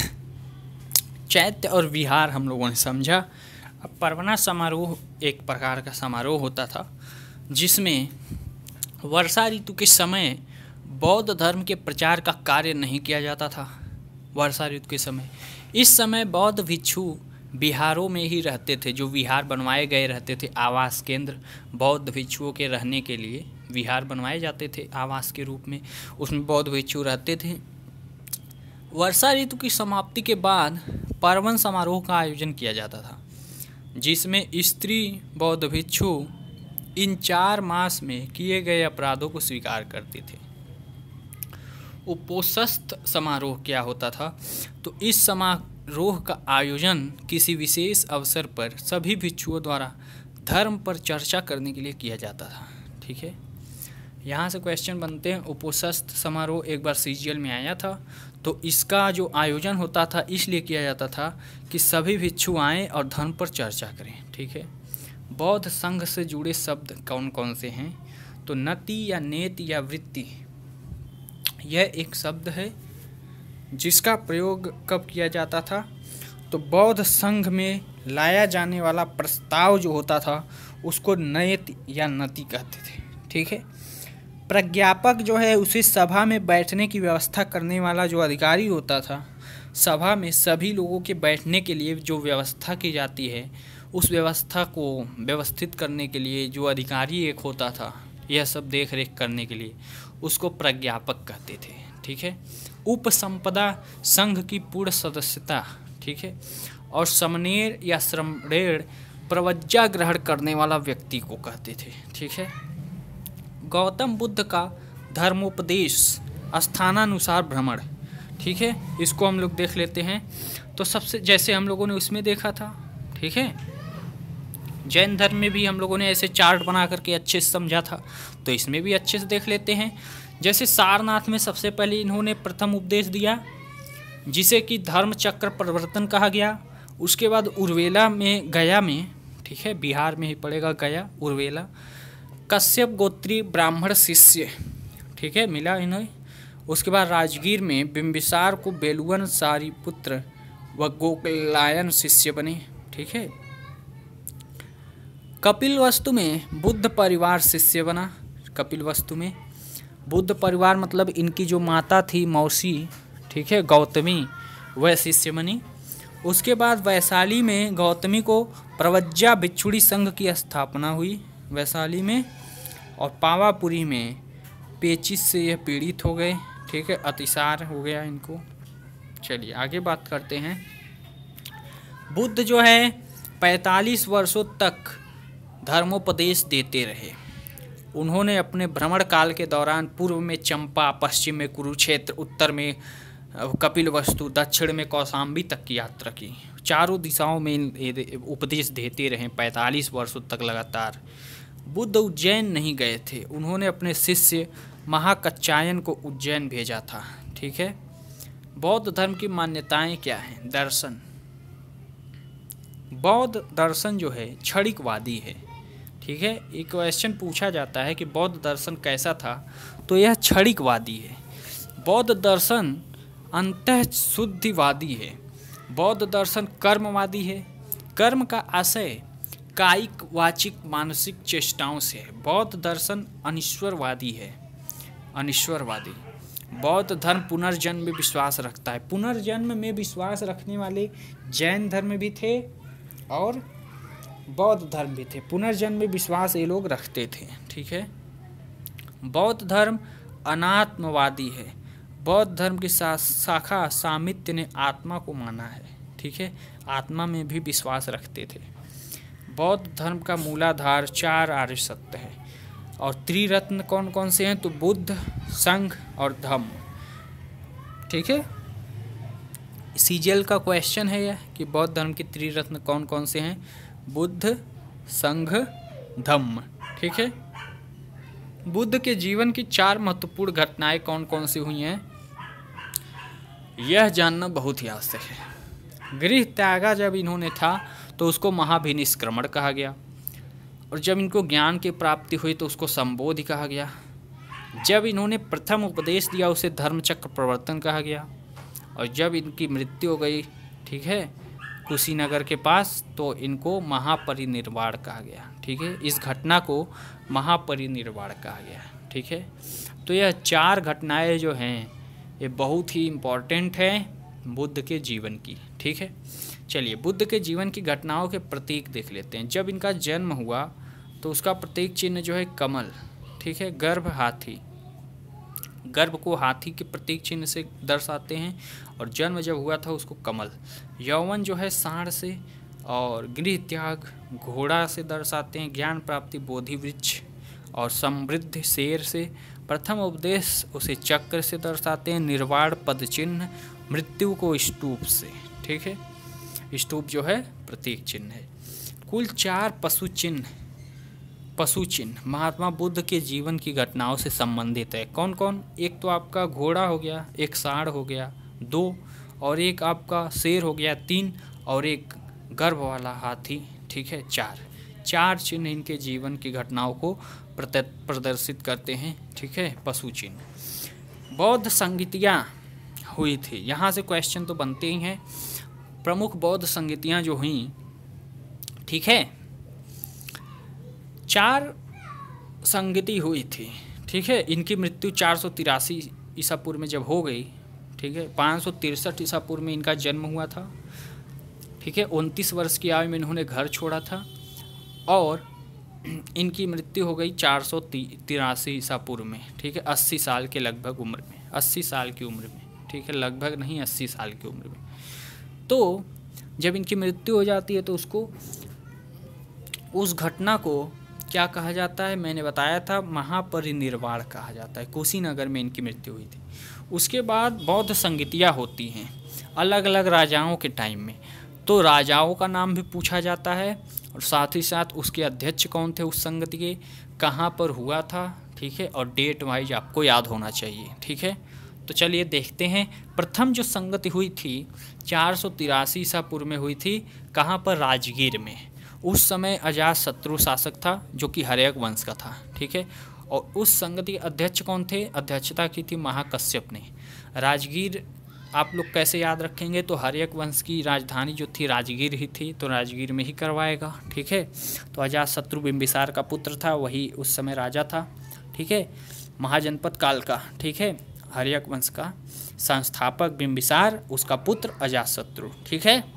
चैत्य और विहार हम लोगों ने समझा। अब परवना समारोह एक प्रकार का समारोह होता था जिसमें वर्षा ऋतु के समय बौद्ध धर्म के प्रचार का कार्य नहीं किया जाता था। वर्षा ऋतु के समय, इस समय बौद्ध भिक्षु विहारों में ही रहते थे। जो विहार बनवाए गए रहते थे, आवास केंद्र बौद्ध भिक्षुओं के रहने के लिए विहार बनवाए जाते थे आवास के रूप में, उसमें बौद्ध भिक्षु रहते थे। वर्षा ऋतु की समाप्ति के बाद पर्वन समारोह का आयोजन किया जाता था जिसमें स्त्री बौद्ध भिक्षु इन 4 मास में किए गए अपराधों को स्वीकार करते थे। उपोषस्थ समारोह क्या होता था? तो इस समारोह का आयोजन किसी विशेष अवसर पर सभी भिक्षुओं द्वारा धर्म पर चर्चा करने के लिए किया जाता था। ठीक है, यहाँ से क्वेश्चन बनते हैं। उपोषस्थ समारोह एक बार सीजीएल में आया था, तो इसका जो आयोजन होता था इसलिए किया जाता था कि सभी भिक्षु आएँ और धर्म पर चर्चा करें। ठीक है। बौद्ध संघ से जुड़े शब्द कौन कौन से हैं? तो नति या नेति या वृत्ति, यह एक शब्द है जिसका प्रयोग कब किया जाता था? तो बौद्ध संघ में लाया जाने वाला प्रस्ताव जो होता था उसको नयति या नति कहते थे। ठीक है। प्रज्ञापक जो है उसे सभा में बैठने की व्यवस्था करने वाला जो अधिकारी होता था, सभा में सभी लोगों के बैठने के लिए जो व्यवस्था की जाती है उस व्यवस्था को व्यवस्थित करने के लिए जो अधिकारी एक होता था, यह सब देख रेख करने के लिए, उसको प्रज्ञापक कहते थे। ठीक है। उपसंपदा संघ की पूर्ण सदस्यता, ठीक है, और समनेर या श्रमणेर प्रवज्ञा ग्रहण करने वाला व्यक्ति को कहते थे। ठीक है। गौतम बुद्ध का धर्मोपदेश स्थानानुसार भ्रमण, ठीक है, इसको हम लोग देख लेते हैं। तो सबसे जैसे हम लोगों ने उसमें देखा था, ठीक है, जैन धर्म में भी हम लोगों ने ऐसे चार्ट बना करके अच्छे से समझा था, तो इसमें भी अच्छे से देख लेते हैं। जैसे सारनाथ में सबसे पहले इन्होंने प्रथम उपदेश दिया जिसे कि धर्म चक्र परिवर्तन कहा गया। उसके बाद उर्वेला में, गया में, ठीक है, बिहार में ही पड़ेगा गया, उर्वेला, कश्यप गोत्री ब्राह्मण शिष्य, ठीक है, मिला इन्हें। उसके बाद राजगीर में बिंबिसार को बेलुवन सारिपुत्र व गोकलायन शिष्य बने। ठीक है। कपिलवस्तु में बुद्ध परिवार शिष्य बना। कपिलवस्तु में बुद्ध परिवार मतलब इनकी जो माता थी मौसी, ठीक है, गौतमी, वह शिष्य बनी। उसके बाद वैशाली में गौतमी को प्रवज्ञा भिक्षुणी संघ की स्थापना हुई वैशाली में, और पावापुरी में पेचिश से यह पीड़ित हो गए। ठीक है, अतिसार हो गया इनको। चलिए आगे बात करते हैं। बुद्ध जो है 45 वर्षों तक धर्मोपदेश देते रहे। उन्होंने अपने भ्रमण काल के दौरान पूर्व में चंपा, पश्चिम में कुरुक्षेत्र, उत्तर में कपिलवस्तु, दक्षिण में कौशाम्बी तक की यात्रा की। चारों दिशाओं में उपदेश देते रहे 45 वर्षों तक लगातार। बुद्ध उज्जैन नहीं गए थे, उन्होंने अपने शिष्य महाकच्छायन को उज्जैन भेजा था। ठीक है। बौद्ध धर्म की मान्यताएं क्या हैं? दर्शन, बौद्ध दर्शन जो है क्षणिकवादी है। ठीक है। एक क्वेश्चन पूछा जाता है कि बौद्ध दर्शन कैसा था, तो यह क्षणिकवादी है। बौद्ध दर्शन अंतः शुद्धिवादी है। बौद्ध दर्शन कर्मवादी है। कर्म का आशय कायिक, वाचिक, मानसिक चेष्टाओं से है। बौद्ध दर्शन अनिश्वरवादी है। अनिश्वरवादी। बौद्ध धर्म पुनर्जन्म में विश्वास रखता है। पुनर्जन्म में विश्वास रखने वाले जैन धर्म भी थे और बौद्ध धर्म भी थे। पुनर्जन्म में विश्वास ये लोग रखते थे। ठीक है। बौद्ध धर्म अनात्मवादी है। बौद्ध धर्म की शाखा सामित्य ने आत्मा को माना है। ठीक है। आत्मा में भी विश्वास रखते थे। बौद्ध धर्म का मूलाधार 4 आर्य सत्य है। और त्रिरत्न कौन कौन से हैं? तो बुद्ध, संघ और धम्म। ठीक है। सीजीएल का क्वेश्चन है यह कि बौद्ध धर्म के त्रिरत्न कौन कौन से हैं? बुद्ध, संघ, धम्म। ठीक है। बुद्ध के जीवन की 4 महत्वपूर्ण घटनाएं कौन कौन सी हुई हैं, यह जानना बहुत ही आवश्यक है। गृह त्यागा जब इन्होंने था तो उसको महाभिनिष्क्रमण कहा गया, और जब इनको ज्ञान की प्राप्ति हुई तो उसको संबोधि कहा गया। जब इन्होंने प्रथम उपदेश दिया उसे धर्मचक्र प्रवर्तन कहा गया, और जब इनकी मृत्यु हो गई, ठीक है, कुशीनगर के पास, तो इनको महापरिनिर्वाण कहा गया। ठीक है, इस घटना को महापरिनिर्वाण कहा गया। ठीक है, तो यह 4 घटनाएं जो हैं ये बहुत ही इम्पॉर्टेंट है बुद्ध के जीवन की। ठीक है, चलिए बुद्ध के जीवन की घटनाओं के प्रतीक देख लेते हैं। जब इनका जन्म हुआ तो उसका प्रतीक चिन्ह जो है कमल, ठीक है, गर्भ हाथी, गर्भ को हाथी के प्रतीक चिन्ह से दर्शाते हैं, और जन्म जब हुआ था उसको कमल। यौवन जो है सांड से, और गृह त्याग घोड़ा से दर्शाते हैं, ज्ञान प्राप्ति बोधि वृक्ष और समृद्ध शेर से, प्रथम उपदेश उसे चक्र से दर्शाते हैं, निर्वाण पद चिन्ह, मृत्यु को स्तूप से। ठीक है, स्तूप जो है प्रतीक चिन्ह है। कुल 4 पशु चिन्ह महात्मा बुद्ध के जीवन की घटनाओं से संबंधित है। कौन कौन? एक तो आपका घोड़ा हो गया, एक सांड हो गया 2, और एक आपका शेर हो गया 3, और एक गर्भ वाला हाथी, ठीक है 4 चिन्ह इनके जीवन की घटनाओं को प्रदर्शित करते हैं। ठीक है, पशु चिन्ह। बौद्ध संगीतियाँ हुई थी, यहाँ से क्वेश्चन तो बनते ही हैं। प्रमुख बौद्ध संगीतियाँ जो हुई, ठीक है, 4 संगति हुई थी। ठीक है, इनकी मृत्यु 483 ईसा पूर्व में जब हो गई, ठीक है, 563 ईसा पूर्व में इनका जन्म हुआ था। ठीक है, 29 वर्ष की आयु में इन्होंने घर छोड़ा था, और इनकी मृत्यु हो गई 483 ईसा पूर्व में। ठीक है, 80 साल के लगभग उम्र में, 80 साल की उम्र में। ठीक है, लगभग नहीं, 80 साल की उम्र में। तो जब इनकी मृत्यु हो जाती है तो उसको, उस घटना को क्या कहा जाता है, मैंने बताया था महापरिनिर्वाण कहा जाता है। कुशीनगर में इनकी मृत्यु हुई थी। उसके बाद बौद्ध संगीतियाँ होती हैं अलग अलग राजाओं के टाइम में, तो राजाओं का नाम भी पूछा जाता है, और साथ ही साथ उसके अध्यक्ष कौन थे उस संगति के, कहाँ पर हुआ था, ठीक है, और डेट वाइज आपको याद होना चाहिए। ठीक है, तो चलिए देखते हैं। प्रथम जो संगति हुई थी 483 ईसा पूर्व में हुई थी, कहाँ पर? राजगीर में। उस समय अजातशत्रु शासक था जो कि हर्यक वंश का था। ठीक है, और उस संगति के अध्यक्ष कौन थे? अध्यक्षता की थी महाकश्यप ने। राजगीर आप लोग कैसे याद रखेंगे? तो हर्यक वंश की राजधानी जो थी राजगीर ही थी, तो राजगीर में ही करवाएगा। ठीक है, तो अजातशत्रु बिंबिसार का पुत्र था, वही उस समय राजा था। ठीक है, महाजनपद काल का, ठीक है, हर्यक वंश का संस्थापक बिंबिसार, उसका पुत्र अजातशत्रु। ठीक है,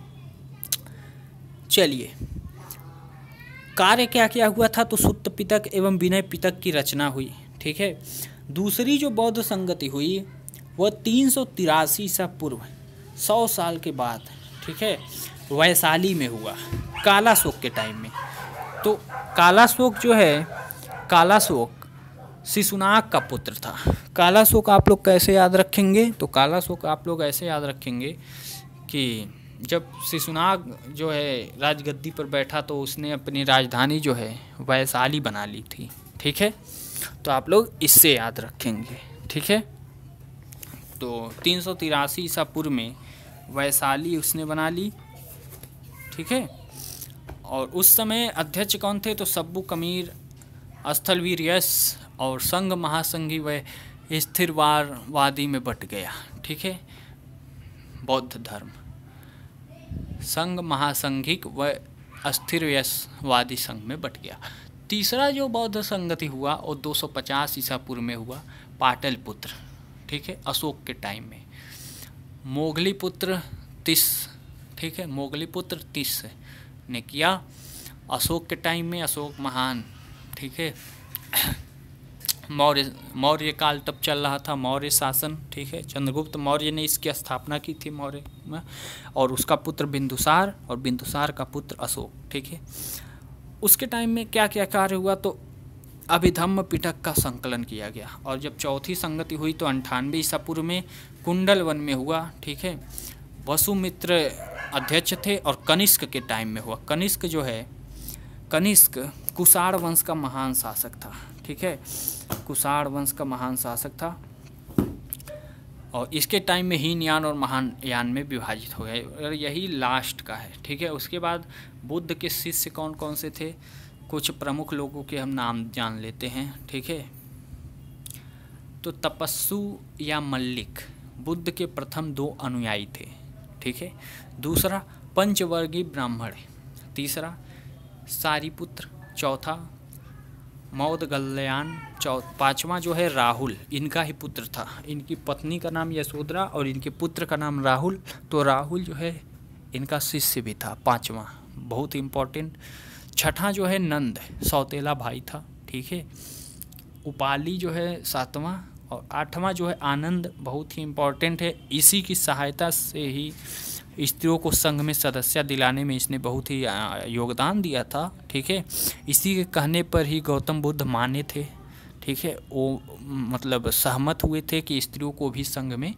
चलिए कार्य क्या क्या हुआ था? तो सुत्त पिटक एवं विनय पिटक की रचना हुई। ठीक है, दूसरी जो बौद्ध संगति हुई वह 383 ईसा पूर्व, 100 साल के बाद, ठीक है, वैशाली में हुआ, कालाशोक के टाइम में। तो कालाशोक जो है, कालाशोक शिशुनाग का पुत्र था। कालाशोक आप लोग कैसे याद रखेंगे? तो कालाशोक आप लोग ऐसे याद रखेंगे कि जब शिशुनाग जो है राजगद्दी पर बैठा तो उसने अपनी राजधानी जो है वैशाली बना ली थी। ठीक है, तो आप लोग इससे याद रखेंगे। ठीक है, तो 383 ईसा पूर्व में वैशाली उसने बना ली। ठीक है, और उस समय अध्यक्ष कौन थे? तो सब्बू कमीर, स्थलवीर्यस और संघ महासंघी व स्थिरवादी में बट गया। ठीक है, बौद्ध धर्म संघ महासंघिक व अस्थिरवादी संघ में बट गया। तीसरा जो बौद्ध संगति हुआ वो 250 ईसा पूर्व में हुआ, पाटलिपुत्र। ठीक है, अशोक के टाइम में। मोगलीपुत्र तिस, ठीक है, मोगलीपुत्र तिस ने किया अशोक के टाइम में, अशोक महान। ठीक है, मौर्य काल तब चल रहा था, मौर्य शासन। ठीक है, चंद्रगुप्त मौर्य ने इसकी स्थापना की थी मौर्य में, और उसका पुत्र बिंदुसार, और बिंदुसार का पुत्र अशोक। ठीक है, उसके टाइम में क्या क्या कार्य हुआ? तो अभिधम्म पिटक का संकलन किया गया, और जब चौथी संगति हुई तो 98 ईसा पूर्व में कुंडल वन में हुआ। ठीक है, वसुमित्र अध्यक्ष थे, और कनिष्क के टाइम में हुआ। कनिष्क जो है, कनिष्क कुषाण वंश का महान शासक था। ठीक है, कुषाण वंश का महान शासक था और इसके टाइम में हीनयान और महायान में विभाजित हो गए और यही लास्ट का है। ठीक है, उसके बाद बुद्ध के शिष्य कौन कौन से थे, कुछ प्रमुख लोगों के हम नाम जान लेते हैं। ठीक है, तो तपस्सु या मल्लिक बुद्ध के प्रथम 2 अनुयायी थे। ठीक है, दूसरा पंचवर्गीय ब्राह्मण, तीसरा सारिपुत्र, चौथा मौदगल्यान, पांचवा जो है राहुल, इनका ही पुत्र था। इनकी पत्नी का नाम यशोधरा और इनके पुत्र का नाम राहुल। तो राहुल जो है इनका शिष्य भी था, पांचवा, बहुत इम्पोर्टेंट। छठा जो है नंद, सौतेला भाई था। ठीक है, उपाली जो है 7वां और 8वां जो है आनंद, बहुत ही इम्पोर्टेंट है। इसी की सहायता से ही स्त्रियों को संघ में सदस्य दिलाने में इसने बहुत ही योगदान दिया था। ठीक है, इसी के कहने पर ही गौतम बुद्ध माने थे। ठीक है, वो मतलब सहमत हुए थे कि स्त्रियों को भी संघ में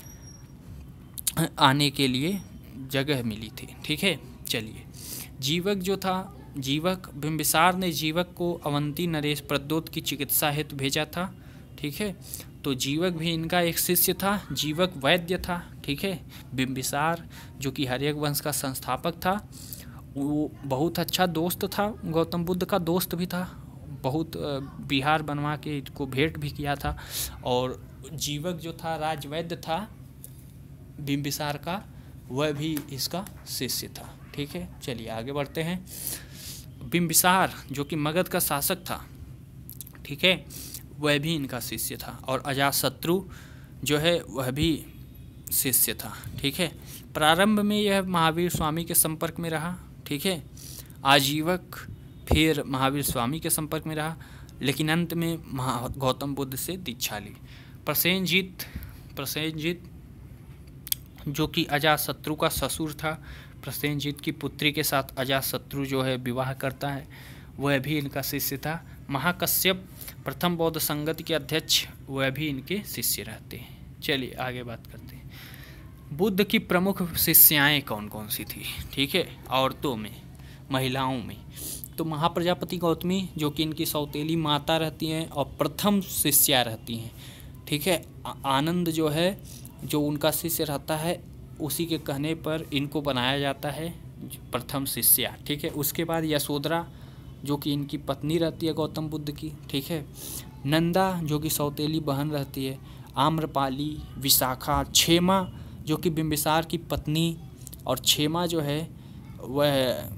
आने के लिए जगह मिली थी। ठीक है, चलिए, जीवक जो था, जीवक बिंबिसार ने जीवक को अवंती नरेश प्रद्योत की चिकित्सा हेतु भेजा था। ठीक है, तो जीवक भी इनका एक शिष्य था। जीवक वैद्य था। ठीक है, बिंबिसार जो कि हर्यक वंश का संस्थापक था, वो बहुत अच्छा दोस्त था, गौतम बुद्ध का दोस्त भी था, बहुत बिहार बनवा के इसको भेंट भी किया था। और जीवक जो था राजवैद्य था बिंबिसार का, वह भी इसका शिष्य था। ठीक है, चलिए आगे बढ़ते हैं। बिंबिसार जो कि मगध का शासक था, ठीक है, वह भी इनका शिष्य था। और अजातशत्रु जो है वह भी शिष्य था। ठीक है, प्रारंभ में यह महावीर स्वामी के संपर्क में रहा। ठीक है, आजीवक फिर महावीर स्वामी के संपर्क में रहा, लेकिन अंत में गौतम बुद्ध से दीक्षा ली। प्रसेनजीत जो कि अजातशत्रु का ससुर था, प्रसेनजीत की पुत्री के साथ अजातशत्रु जो है विवाह करता है, वह भी इनका शिष्य था। महाकश्यप प्रथम बौद्ध संगत के अध्यक्ष, वह भी इनके शिष्य रहते हैं। चलिए आगे बात करते हैं। बुद्ध की प्रमुख शिष्याएं कौन कौन सी थी? ठीक है, औरतों में, महिलाओं में तो महाप्रजापति गौतमी जो कि इनकी सौतेली माता रहती हैं और प्रथम शिष्या रहती हैं। ठीक है, आनंद जो है जो उनका शिष्य रहता है, उसी के कहने पर इनको बनाया जाता है प्रथम शिष्या। ठीक है, उसके बाद यशोधरा जो कि इनकी पत्नी रहती है गौतम बुद्ध की। ठीक है, नंदा जो कि सौतेली बहन रहती है, आम्रपाली, विशाखा, क्षेमा जो कि बिंबिसार की पत्नी, और क्षेमा जो है वह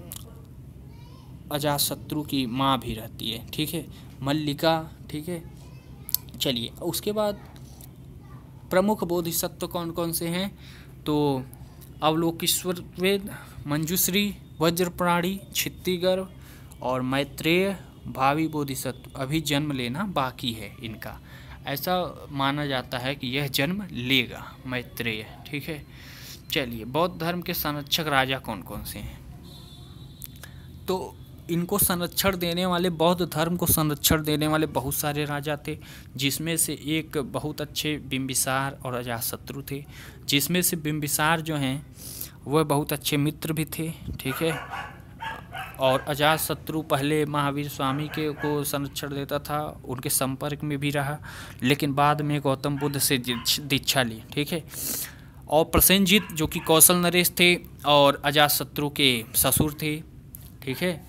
अजातशत्रु की माँ भी रहती है। ठीक है, मल्लिका। ठीक है, चलिए उसके बाद प्रमुख बोधिसत्व कौन कौन से हैं? तो अवलोकेश्वर वेद, मंजूश्री, वज्रप्राणी, क्षितिगर्भ और मैत्रेय भावी बोधिसत्व अभी जन्म लेना बाकी है इनका। ऐसा माना जाता है कि यह जन्म लेगा मैत्रेय। ठीक है, चलिए बौद्ध धर्म के संरक्षक राजा कौन कौन से हैं? तो इनको संरक्षण देने वाले, बौद्ध धर्म को संरक्षण देने वाले बहुत सारे राजा थे, जिसमें से एक बहुत अच्छे बिंबिसार और अजातशत्रु थे, जिसमें से बिंबिसार जो हैं वह बहुत अच्छे मित्र भी थे। ठीक है, और अजातशत्रु पहले महावीर स्वामी के को संरक्षण देता था, उनके संपर्क में भी रहा, लेकिन बाद में गौतम बुद्ध से दीक्षा ली। ठीक है, और प्रसेनजीत जो कि कौशल नरेश थे और अजातशत्रु के ससुर थे। ठीक है,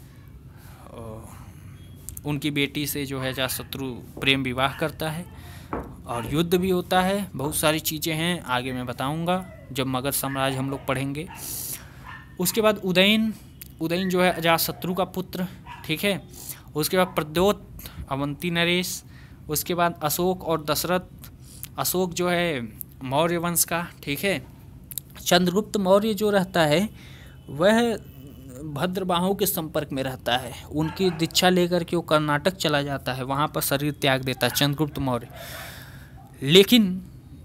उनकी बेटी से जो है अजातशत्रु प्रेम विवाह करता है और युद्ध भी होता है। बहुत सारी चीज़ें हैं, आगे मैं बताऊंगा जब मगध साम्राज्य हम लोग पढ़ेंगे। उसके बाद उदयन जो है अजातशत्रु का पुत्र। ठीक है, उसके बाद प्रद्योत, अवंती नरेश, उसके बाद अशोक और दशरथ। अशोक जो है मौर्य वंश का। ठीक है, चंद्रगुप्त मौर्य जो रहता है वह भद्रबाहु के संपर्क में रहता है, उनकी दीक्षा लेकर के वो कर्नाटक चला जाता है, वहाँ पर शरीर त्याग देता है चंद्रगुप्त मौर्य। लेकिन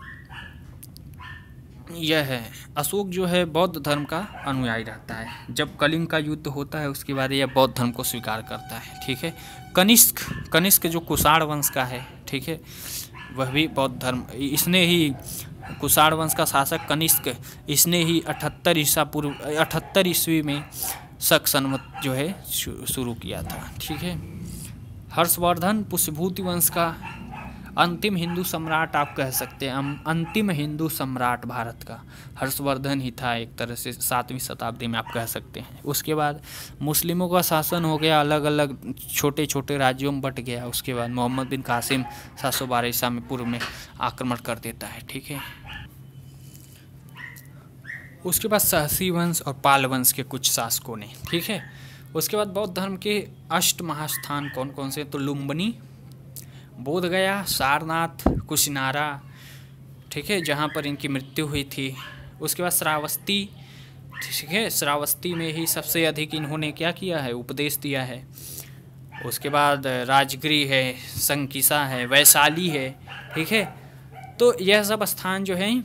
यह है अशोक जो है बौद्ध धर्म का अनुयायी रहता है। जब कलिंग का युद्ध होता है उसके बाद यह बौद्ध धर्म को स्वीकार करता है। ठीक है, कनिष्क जो कुषाण वंश का है, ठीक है, वह भी बौद्ध धर्म, इसने ही कुषाण वंश का शासक कनिष्क, इसने ही 78 ईस्वी में शक संवत जो है शुरू किया था। ठीक है, हर्षवर्धन पुष्यभूति वंश का अंतिम हिंदू सम्राट आप कह सकते हैं, अंतिम हिंदू सम्राट भारत का हर्षवर्धन ही था एक तरह से 7वीं शताब्दी में आप कह सकते हैं। उसके बाद मुस्लिमों का शासन हो गया, अलग अलग छोटे छोटे राज्यों में बट गया। उसके बाद मोहम्मद बिन कासिम 712 ईसा में पूर्व में आक्रमण कर देता है, ठीक है। उसके बाद सहसी वंश और पाल वंश के कुछ शासकों ने, ठीक है। उसके बाद बौद्ध धर्म के अष्ट महास्थान कौन कौन से, तो लुम्बिनी, बोधगया, सारनाथ, कुशिनारा, ठीक है, जहाँ पर इनकी मृत्यु हुई थी। उसके बाद श्रावस्ती, ठीक है, श्रावस्ती में ही सबसे अधिक इन्होंने क्या किया है, उपदेश दिया है। उसके बाद राजगृह है, संकिसा है, वैशाली है, ठीक है। तो यह सब स्थान जो है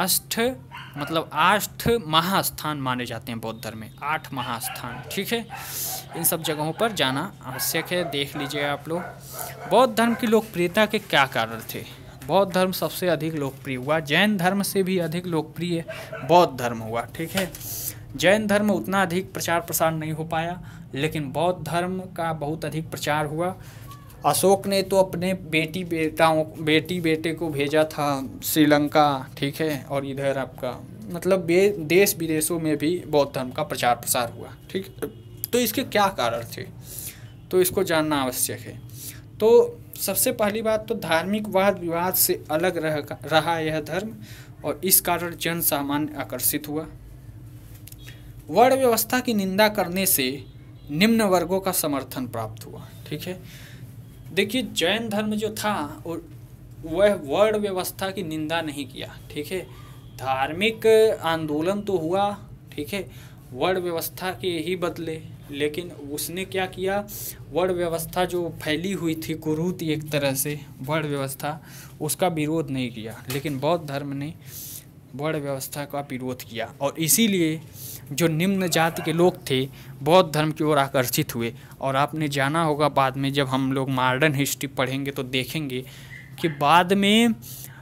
मतलब 8 महास्थान माने जाते हैं बौद्ध धर्म में, 8 महास्थान, ठीक है। इन सब जगहों पर जाना आवश्यक है, देख लीजिए आप लोग। बौद्ध धर्म की लोकप्रियता के क्या कारण थे? बौद्ध धर्म सबसे अधिक लोकप्रिय हुआ, जैन धर्म से भी अधिक लोकप्रिय बौद्ध धर्म हुआ, ठीक है। जैन धर्म उतना अधिक प्रचार प्रसार नहीं हो पाया, लेकिन बौद्ध धर्म का बहुत अधिक प्रचार हुआ। अशोक ने तो अपने बेटी बेटे को भेजा था श्रीलंका, ठीक है, और इधर आपका मतलब देश विदेशों में भी बौद्ध धर्म का प्रचार प्रसार हुआ, ठीक। तो इसके क्या कारण थे, तो इसको जानना आवश्यक है। तो सबसे पहली बात तो धार्मिक वाद विवाद से अलग रहा यह धर्म, और इस कारण जन सामान्य आकर्षित हुआ। वर्ण व्यवस्था की निंदा करने से निम्न वर्गों का समर्थन प्राप्त हुआ, ठीक है। देखिए जैन धर्म जो था वह वर्ण व्यवस्था की निंदा नहीं किया, ठीक है। धार्मिक आंदोलन तो हुआ, ठीक है, वर्ण व्यवस्था के ही बदले, लेकिन उसने क्या किया, वर्ण व्यवस्था जो फैली हुई थी कुरीति एक तरह से वर्ण व्यवस्था, उसका विरोध नहीं किया। लेकिन बौद्ध धर्म ने वर्ण व्यवस्था का विरोध किया, और इसीलिए जो निम्न जाति के लोग थे बौद्ध धर्म की ओर आकर्षित हुए। और आपने जाना होगा बाद में जब हम लोग मॉडर्न हिस्ट्री पढ़ेंगे तो देखेंगे कि बाद में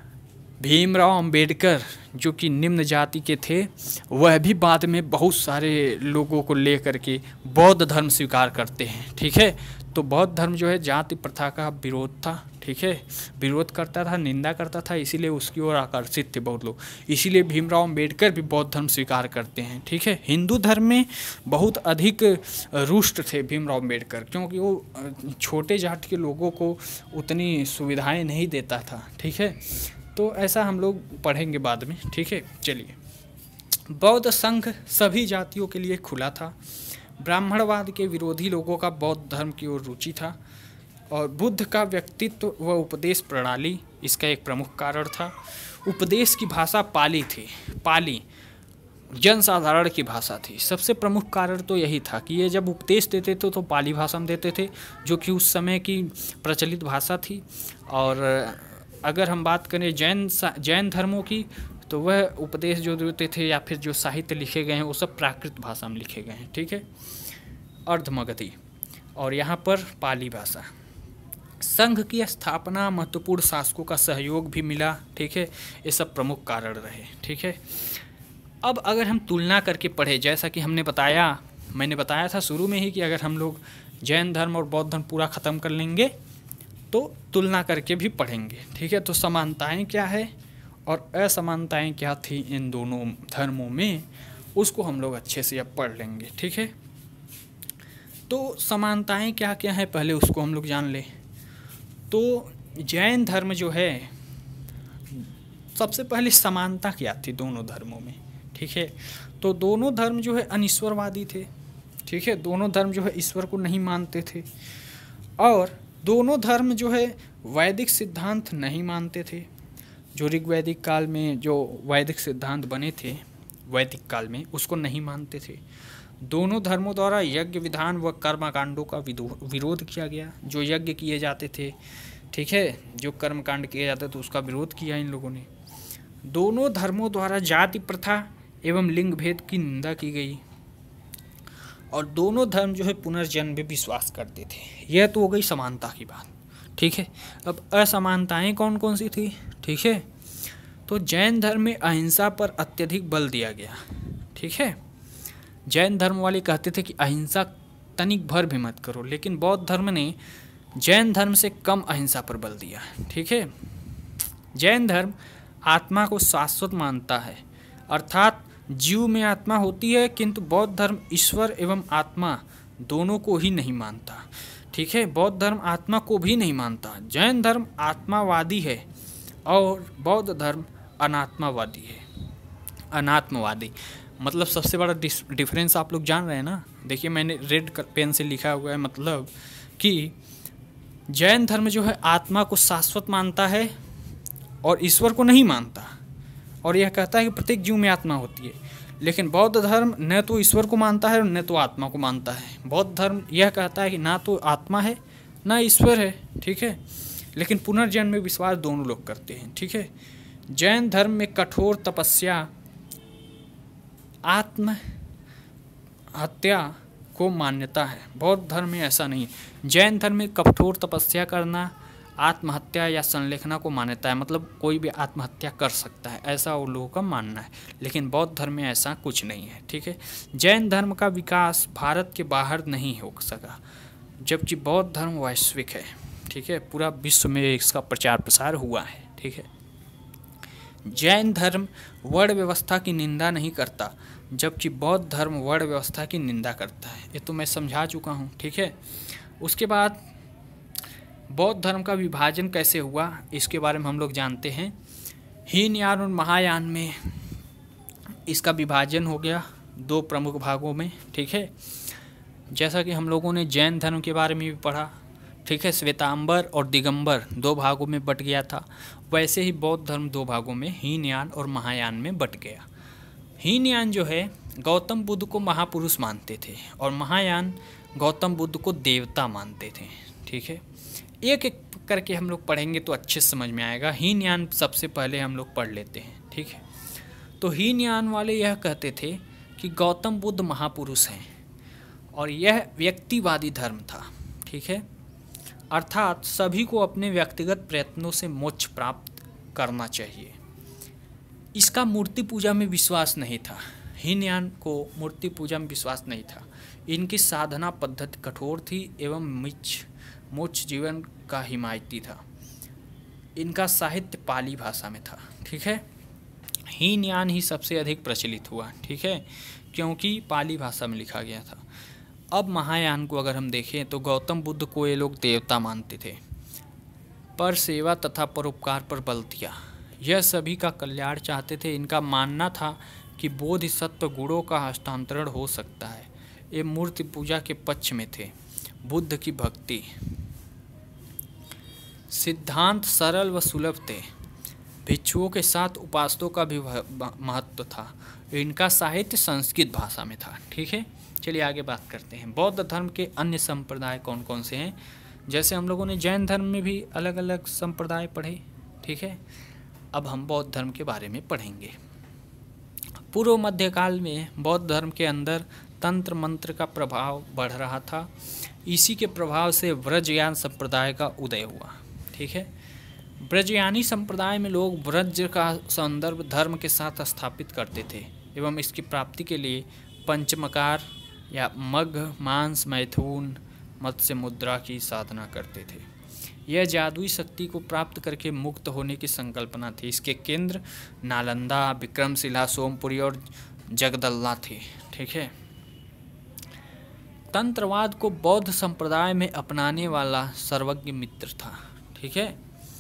भीमराव अंबेडकर जो कि निम्न जाति के थे, वह भी बाद में बहुत सारे लोगों को लेकर के बौद्ध धर्म स्वीकार करते हैं, ठीक है। तो बौद्ध धर्म जो है जाति प्रथा का विरोध था, ठीक है, विरोध करता था, निंदा करता था, इसीलिए उसकी ओर आकर्षित थे बहुत लोग। इसीलिए भीमराव अंबेडकर भी बौद्ध धर्म स्वीकार करते हैं, ठीक है। हिंदू धर्म में बहुत अधिक रुष्ट थे भीमराव अंबेडकर, क्योंकि वो छोटे जाट के लोगों को उतनी सुविधाएं नहीं देता था, ठीक है। तो ऐसा हम लोग पढ़ेंगे बाद में, ठीक है। चलिए, बौद्ध संघ सभी जातियों के लिए खुला था। ब्राह्मणवाद के विरोधी लोगों का बौद्ध धर्म की ओर रुचि था, और बुद्ध का व्यक्तित्व व उपदेश प्रणाली इसका एक प्रमुख कारण था। उपदेश की भाषा पाली थी, पाली जनसाधारण की भाषा थी। सबसे प्रमुख कारण तो यही था कि ये जब उपदेश देते थे तो पाली भाषा में देते थे, जो कि उस समय की प्रचलित भाषा थी। और अगर हम बात करें जैन धर्मों की, तो वह उपदेश जो देते थे या फिर जो साहित्य लिखे गए हैं वो सब प्राकृत भाषा में लिखे गए हैं, ठीक है, अर्धमगधी, और यहाँ पर पाली भाषा। संघ की स्थापना, महत्वपूर्ण शासकों का सहयोग भी मिला, ठीक है, ये सब प्रमुख कारण रहे, ठीक है। अब अगर हम तुलना करके पढ़े, जैसा कि मैंने बताया था शुरू में ही कि अगर हम लोग जैन धर्म और बौद्ध धर्म पूरा ख़त्म कर लेंगे तो तुलना करके भी पढ़ेंगे, ठीक है। तो समानताएं क्या है और असमानताएं क्या थी इन दोनों धर्मों में, उसको हम लोग अच्छे से अब पढ़ लेंगे, ठीक है। तो समानताएं क्या क्या है पहले उसको हम लोग जान लें। तो जैन धर्म जो है, सबसे पहले समानता क्या थी दोनों धर्मों में, ठीक है। तो दोनों धर्म जो है अनिश्वरवादी थे, ठीक है, दोनों धर्म जो है ईश्वर को नहीं मानते थे, और दोनों धर्म जो है वैदिक सिद्धांत नहीं मानते थे। जो ऋग्वैदिक काल में जो वैदिक सिद्धांत बने थे वैदिक काल में, उसको नहीं मानते थे। दोनों धर्मों द्वारा यज्ञ विधान व कर्मकांडों का विरोध किया गया। जो यज्ञ किए जाते थे, ठीक है, जो कर्मकांड किए जाते थे उसका विरोध किया इन लोगों ने। दोनों धर्मों द्वारा जाति प्रथा एवं लिंग भेद की निंदा की गई, और दोनों धर्म जो है पुनर्जन्म में विश्वास करते थे। यह तो हो गई समानता की बात, ठीक है। अब असमानताएं कौन कौन सी थी, ठीक है। तो जैन धर्म में अहिंसा पर अत्यधिक बल दिया गया, ठीक है। जैन धर्म वाले कहते थे कि अहिंसा तनिक भर भी मत करो, लेकिन बौद्ध धर्म ने जैन धर्म से कम अहिंसा पर बल दिया। ठीक है, जैन धर्म आत्मा को शाश्वत मानता है, अर्थात जीव में आत्मा होती है, किंतु बौद्ध धर्म ईश्वर एवं आत्मा दोनों को ही नहीं मानता। ठीक है, बौद्ध धर्म आत्मा को भी नहीं मानता। जैन धर्म आत्मावादी है और बौद्ध धर्म अनात्मावादी है। अनात्मवादी मतलब सबसे बड़ा डिफरेंस आप लोग जान रहे हैं ना। देखिए मैंने रेड पेन से लिखा हुआ है, मतलब कि जैन धर्म जो है आत्मा को शाश्वत मानता है और ईश्वर को नहीं मानता, और यह कहता है कि प्रत्येक जीव में आत्मा होती है। लेकिन बौद्ध धर्म न तो ईश्वर को मानता है और न तो आत्मा को मानता है। बौद्ध धर्म यह कहता है कि ना तो आत्मा है ना ईश्वर है। ठीक है, लेकिन पुनर्जन्म में विश्वास दोनों लोग करते हैं। ठीक है, जैन धर्म में कठोर तपस्या आत्म हत्या को मान्यता है, बौद्ध धर्म में ऐसा नहीं है। जैन धर्म में कठोर तपस्या करना, आत्महत्या या संलेखना को मान्यता है, मतलब कोई भी आत्महत्या कर सकता है, ऐसा उन लोगों का मानना है। लेकिन बौद्ध धर्म में ऐसा कुछ नहीं है। ठीक है, जैन धर्म का विकास भारत के बाहर नहीं हो सका, जबकि बौद्ध धर्म वैश्विक है। ठीक है, पूरा विश्व में इसका प्रचार प्रसार हुआ है। ठीक है, जैन धर्म वर्ण व्यवस्था की निंदा नहीं करता, जबकि बौद्ध धर्म वर्ण व्यवस्था की निंदा करता है। ये तो मैं समझा चुका हूँ। ठीक है, उसके बाद बौद्ध धर्म का विभाजन कैसे हुआ इसके बारे में हम लोग जानते हैं। हीनयान और महायान में इसका विभाजन हो गया दो प्रमुख भागों में। ठीक है, जैसा कि हम लोगों ने जैन धर्म के बारे में भी पढ़ा। ठीक है, श्वेतांबर और दिगंबर दो भागों में बट गया था, वैसे ही बौद्ध धर्म दो भागों में हीनयान और महायान में बट गया। हीनयान जो है गौतम बुद्ध को महापुरुष मानते थे और महायान गौतम बुद्ध को देवता मानते थे। ठीक है, एक एक करके हम लोग पढ़ेंगे तो अच्छे से समझ में आएगा। हीनयान सबसे पहले हम लोग पढ़ लेते हैं। ठीक है, तो हीनयान वाले यह कहते थे कि गौतम बुद्ध महापुरुष हैं और यह व्यक्तिवादी धर्म था। ठीक है, अर्थात सभी को अपने व्यक्तिगत प्रयत्नों से मोक्ष प्राप्त करना चाहिए। इसका मूर्ति पूजा में विश्वास नहीं था। हीनयान को मूर्ति पूजा में विश्वास नहीं था। इनकी साधना पद्धति कठोर थी एवं मोक्ष जीवन का हिमायती था। इनका साहित्य पाली भाषा में था। ठीक है, हीनयान ही सबसे अधिक प्रचलित हुआ। ठीक है, क्योंकि पाली भाषा में लिखा गया था। अब महायान को अगर हम देखें तो गौतम बुद्ध को ये लोग देवता मानते थे, पर सेवा तथा परोपकार पर बल दिया। यह सभी का कल्याण चाहते थे। इनका मानना था कि बोधिसत्व गुणों का हस्तांतरण हो सकता है। ये मूर्ति पूजा के पक्ष में थे। बुद्ध की भक्ति सिद्धांत सरल व सुलभ थे। भिक्षुओं के साथ उपासकों का भी महत्व था। इनका साहित्य संस्कृत भाषा में था। ठीक है, चलिए आगे बात करते हैं। बौद्ध धर्म के अन्य संप्रदाय कौन कौन से हैं। जैसे हम लोगों ने जैन धर्म में भी अलग अलग संप्रदाय पढ़े। ठीक है, अब हम बौद्ध धर्म के बारे में पढ़ेंगे। पूर्व मध्यकाल में बौद्ध धर्म के अंदर तंत्र मंत्र का प्रभाव बढ़ रहा था। इसी के प्रभाव से व्रजयान संप्रदाय का उदय हुआ। ठीक है, ब्रजयानी संप्रदाय में लोग व्रज का संदर्भ धर्म के साथ स्थापित करते थे एवं इसकी प्राप्ति के लिए पंचमकार या मग, मांस, मैथुन, मत्स्य मुद्रा की साधना करते थे। यह जादुई शक्ति को प्राप्त करके मुक्त होने की संकल्पना थी। इसके केंद्र नालंदा, विक्रमशिला, सोमपुरी और जगदल्ला थे। ठीक है, तंत्रवाद को बौद्ध संप्रदाय में अपनाने वाला सर्वज्ञ मित्र था। ठीक है,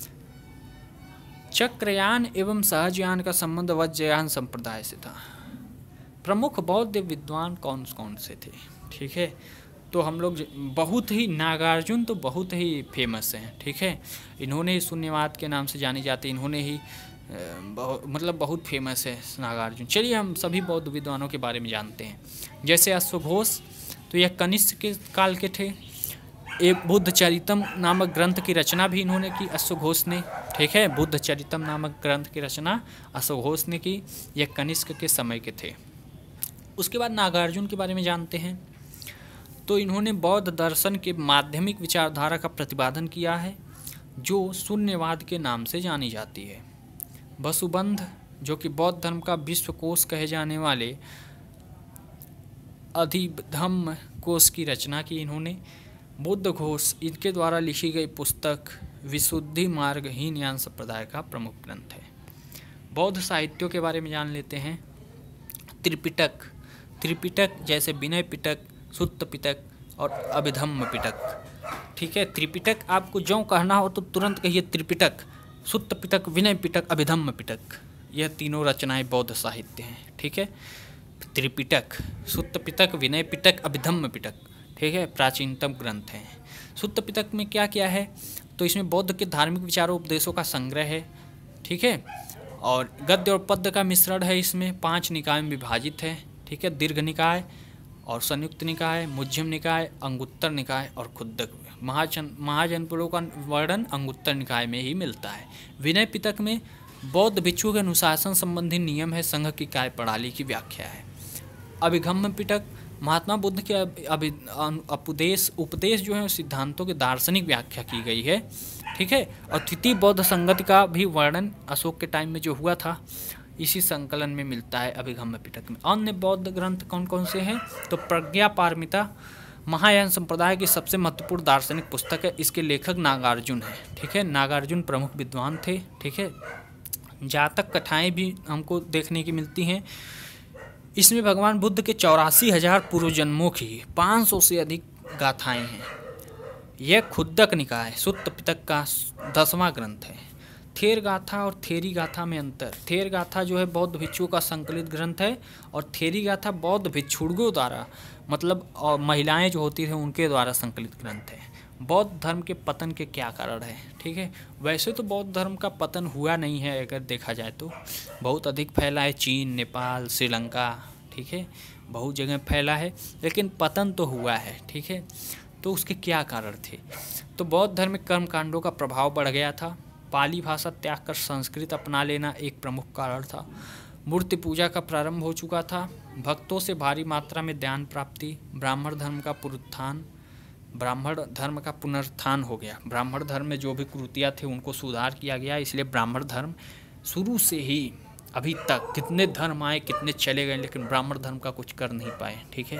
चक्रयान एवं सहजयान का संबंध वज्रयान संप्रदाय से था। प्रमुख बौद्ध विद्वान कौन कौन से थे। ठीक है, तो हम लोग बहुत ही नागार्जुन तो बहुत ही फेमस हैं। ठीक है, इन्होंने ही शून्यवाद के नाम से जानी जाती, इन्होंने ही बहुत फेमस है नागार्जुन। चलिए हम सभी बौद्ध विद्वानों के बारे में जानते हैं। जैसे अश्वघोष, तो यह कनिष्क के काल के थे। एक बुद्ध चरितम नामक ग्रंथ की रचना भी इन्होंने की, अश्वघोष ने। ठीक है, बुद्ध चरितम नामक ग्रंथ की रचना अश्वघोष ने की। यह कनिष्क के समय के थे। उसके बाद नागार्जुन के बारे में जानते हैं। तो इन्होंने बौद्ध दर्शन के माध्यमिक विचारधारा का प्रतिपादन किया है, जो शून्यवाद के नाम से जानी जाती है। वसुबंध, जो कि बौद्ध धर्म का विश्वकोश कहे जाने वाले अधिधम्म कोश की रचना की इन्होंने। बुद्ध घोष, इनके द्वारा लिखी गई पुस्तक विशुद्धि मार्ग हीनयान संप्रदाय का प्रमुख ग्रंथ है। बौद्ध साहित्यों के बारे में जान लेते हैं। त्रिपिटक, त्रिपिटक जैसे विनय पिटक, सुत्त पिटक और अभिधम्म पिटक। ठीक है, त्रिपिटक आपको जो कहना हो तो तुरंत कहिए त्रिपिटक, सुत्त पिटक, विनय पिटक, अभिधम्म पिटक। यह तीनों रचनाएं बौद्ध साहित्य हैं। ठीक है, त्रिपिटक, सुत्त पिटक, विनय पिटक, अभिधम्म पिटक। ठीक है, प्राचीनतम ग्रंथ हैं। सुत्त पिटक में क्या क्या है, तो इसमें बौद्ध के धार्मिक विचारों उपदेशों का संग्रह है। ठीक है, और गद्य और पद्य का मिश्रण है। इसमें 5 निकाय में विभाजित है। ठीक है, दीर्घ निकाय और संयुक्त निकाय, मध्यम निकाय, अंगुत्तर निकाय और खुद्दक। महाजनपदों का वर्णन अंगुत्तर निकाय में ही मिलता है। विनय पिटक में बौद्ध भिक्षु के अनुशासन संबंधी नियम है, संघ की काय प्रणाली की व्याख्या है। अभिधम्म पिटक महात्मा बुद्ध के उपदेश जो है सिद्धांतों के दार्शनिक व्याख्या की गई है। ठीक है, और तृतीय बौद्ध संगति का भी वर्णन अशोक के टाइम में जो हुआ था इसी संकलन में मिलता है अभिधम्म पिटक में। अन्य बौद्ध ग्रंथ कौन कौन से हैं, तो प्रज्ञा पारमिता महायान संप्रदाय की सबसे महत्वपूर्ण दार्शनिक पुस्तक है। इसके लेखक नागार्जुन है। ठीक है, नागार्जुन प्रमुख विद्वान थे। ठीक है, जातक कथाएं भी हमको देखने की मिलती हैं। इसमें भगवान बुद्ध के 84,000 पूर्व जन्मों की 500 से अधिक गाथाएं हैं। यह खुद्दक निकाय सुत्त पिटक का 10वां ग्रंथ है। थेर गाथा और थेरी गाथा में अंतर। थेर गाथा जो है बौद्ध भिक्षुओं का संकलित ग्रंथ है और थेरी गाथा बौद्ध भिक्षुओं द्वारा मतलब और महिलाएं जो होती थी उनके द्वारा संकलित ग्रंथ है। बौद्ध धर्म के पतन के क्या कारण है। ठीक है, वैसे तो बौद्ध धर्म का पतन हुआ नहीं है, अगर देखा जाए तो बहुत अधिक फैला है, चीन, नेपाल, श्रीलंका। ठीक है, बहुत जगह फैला है, लेकिन पतन तो हुआ है। ठीक है, तो उसके क्या कारण थे, तो बौद्ध धर्म में कर्मकांडों का प्रभाव बढ़ गया था। पाली भाषा त्याग कर संस्कृत अपना लेना एक प्रमुख कारण था। मूर्ति पूजा का प्रारंभ हो चुका था। भक्तों से भारी मात्रा में ध्यान प्राप्ति। ब्राह्मण धर्म का पुनरुत्थान हो गया। ब्राह्मण धर्म में जो भी कुरीतियाँ थे उनको सुधार किया गया, इसलिए ब्राह्मण धर्म शुरू से ही अभी तक कितने धर्म आए कितने चले गए, लेकिन ब्राह्मण धर्म का कुछ कर नहीं पाए। ठीक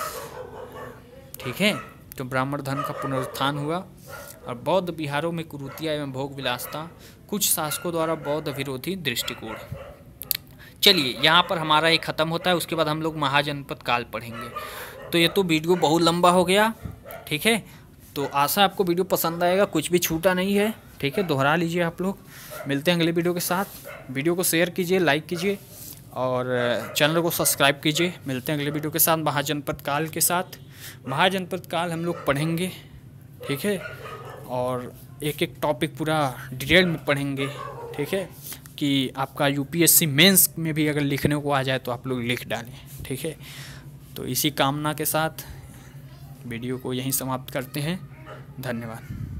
है, तो ब्राह्मण धर्म का पुनरुत्थान हुआ। और बौद्ध विहारों में कुरीतियाँ एवं भोग विलासता, कुछ शासकों द्वारा बौद्ध विरोधी दृष्टिकोण। चलिए यहाँ पर हमारा ये ख़त्म होता है, उसके बाद हम लोग महाजनपद काल पढ़ेंगे। तो ये तो वीडियो बहुत लंबा हो गया। ठीक है, तो आशा आपको वीडियो पसंद आएगा, कुछ भी छूटा नहीं है। ठीक है, दोहरा लीजिए आप लोग। मिलते हैं अगले वीडियो के साथ। वीडियो को शेयर कीजिए, लाइक कीजिए और चैनल को सब्सक्राइब कीजिए। मिलते हैं अगले वीडियो के साथ महाजनपद काल के साथ। महाजनपद काल हम लोग पढ़ेंगे। ठीक है, और एक एक टॉपिक पूरा डिटेल में पढ़ेंगे। ठीक है, कि आपका यूपीएससी मेंस में भी अगर लिखने को आ जाए तो आप लोग लिख डालें। ठीक है, तो इसी कामना के साथ वीडियो को यहीं समाप्त करते हैं। धन्यवाद।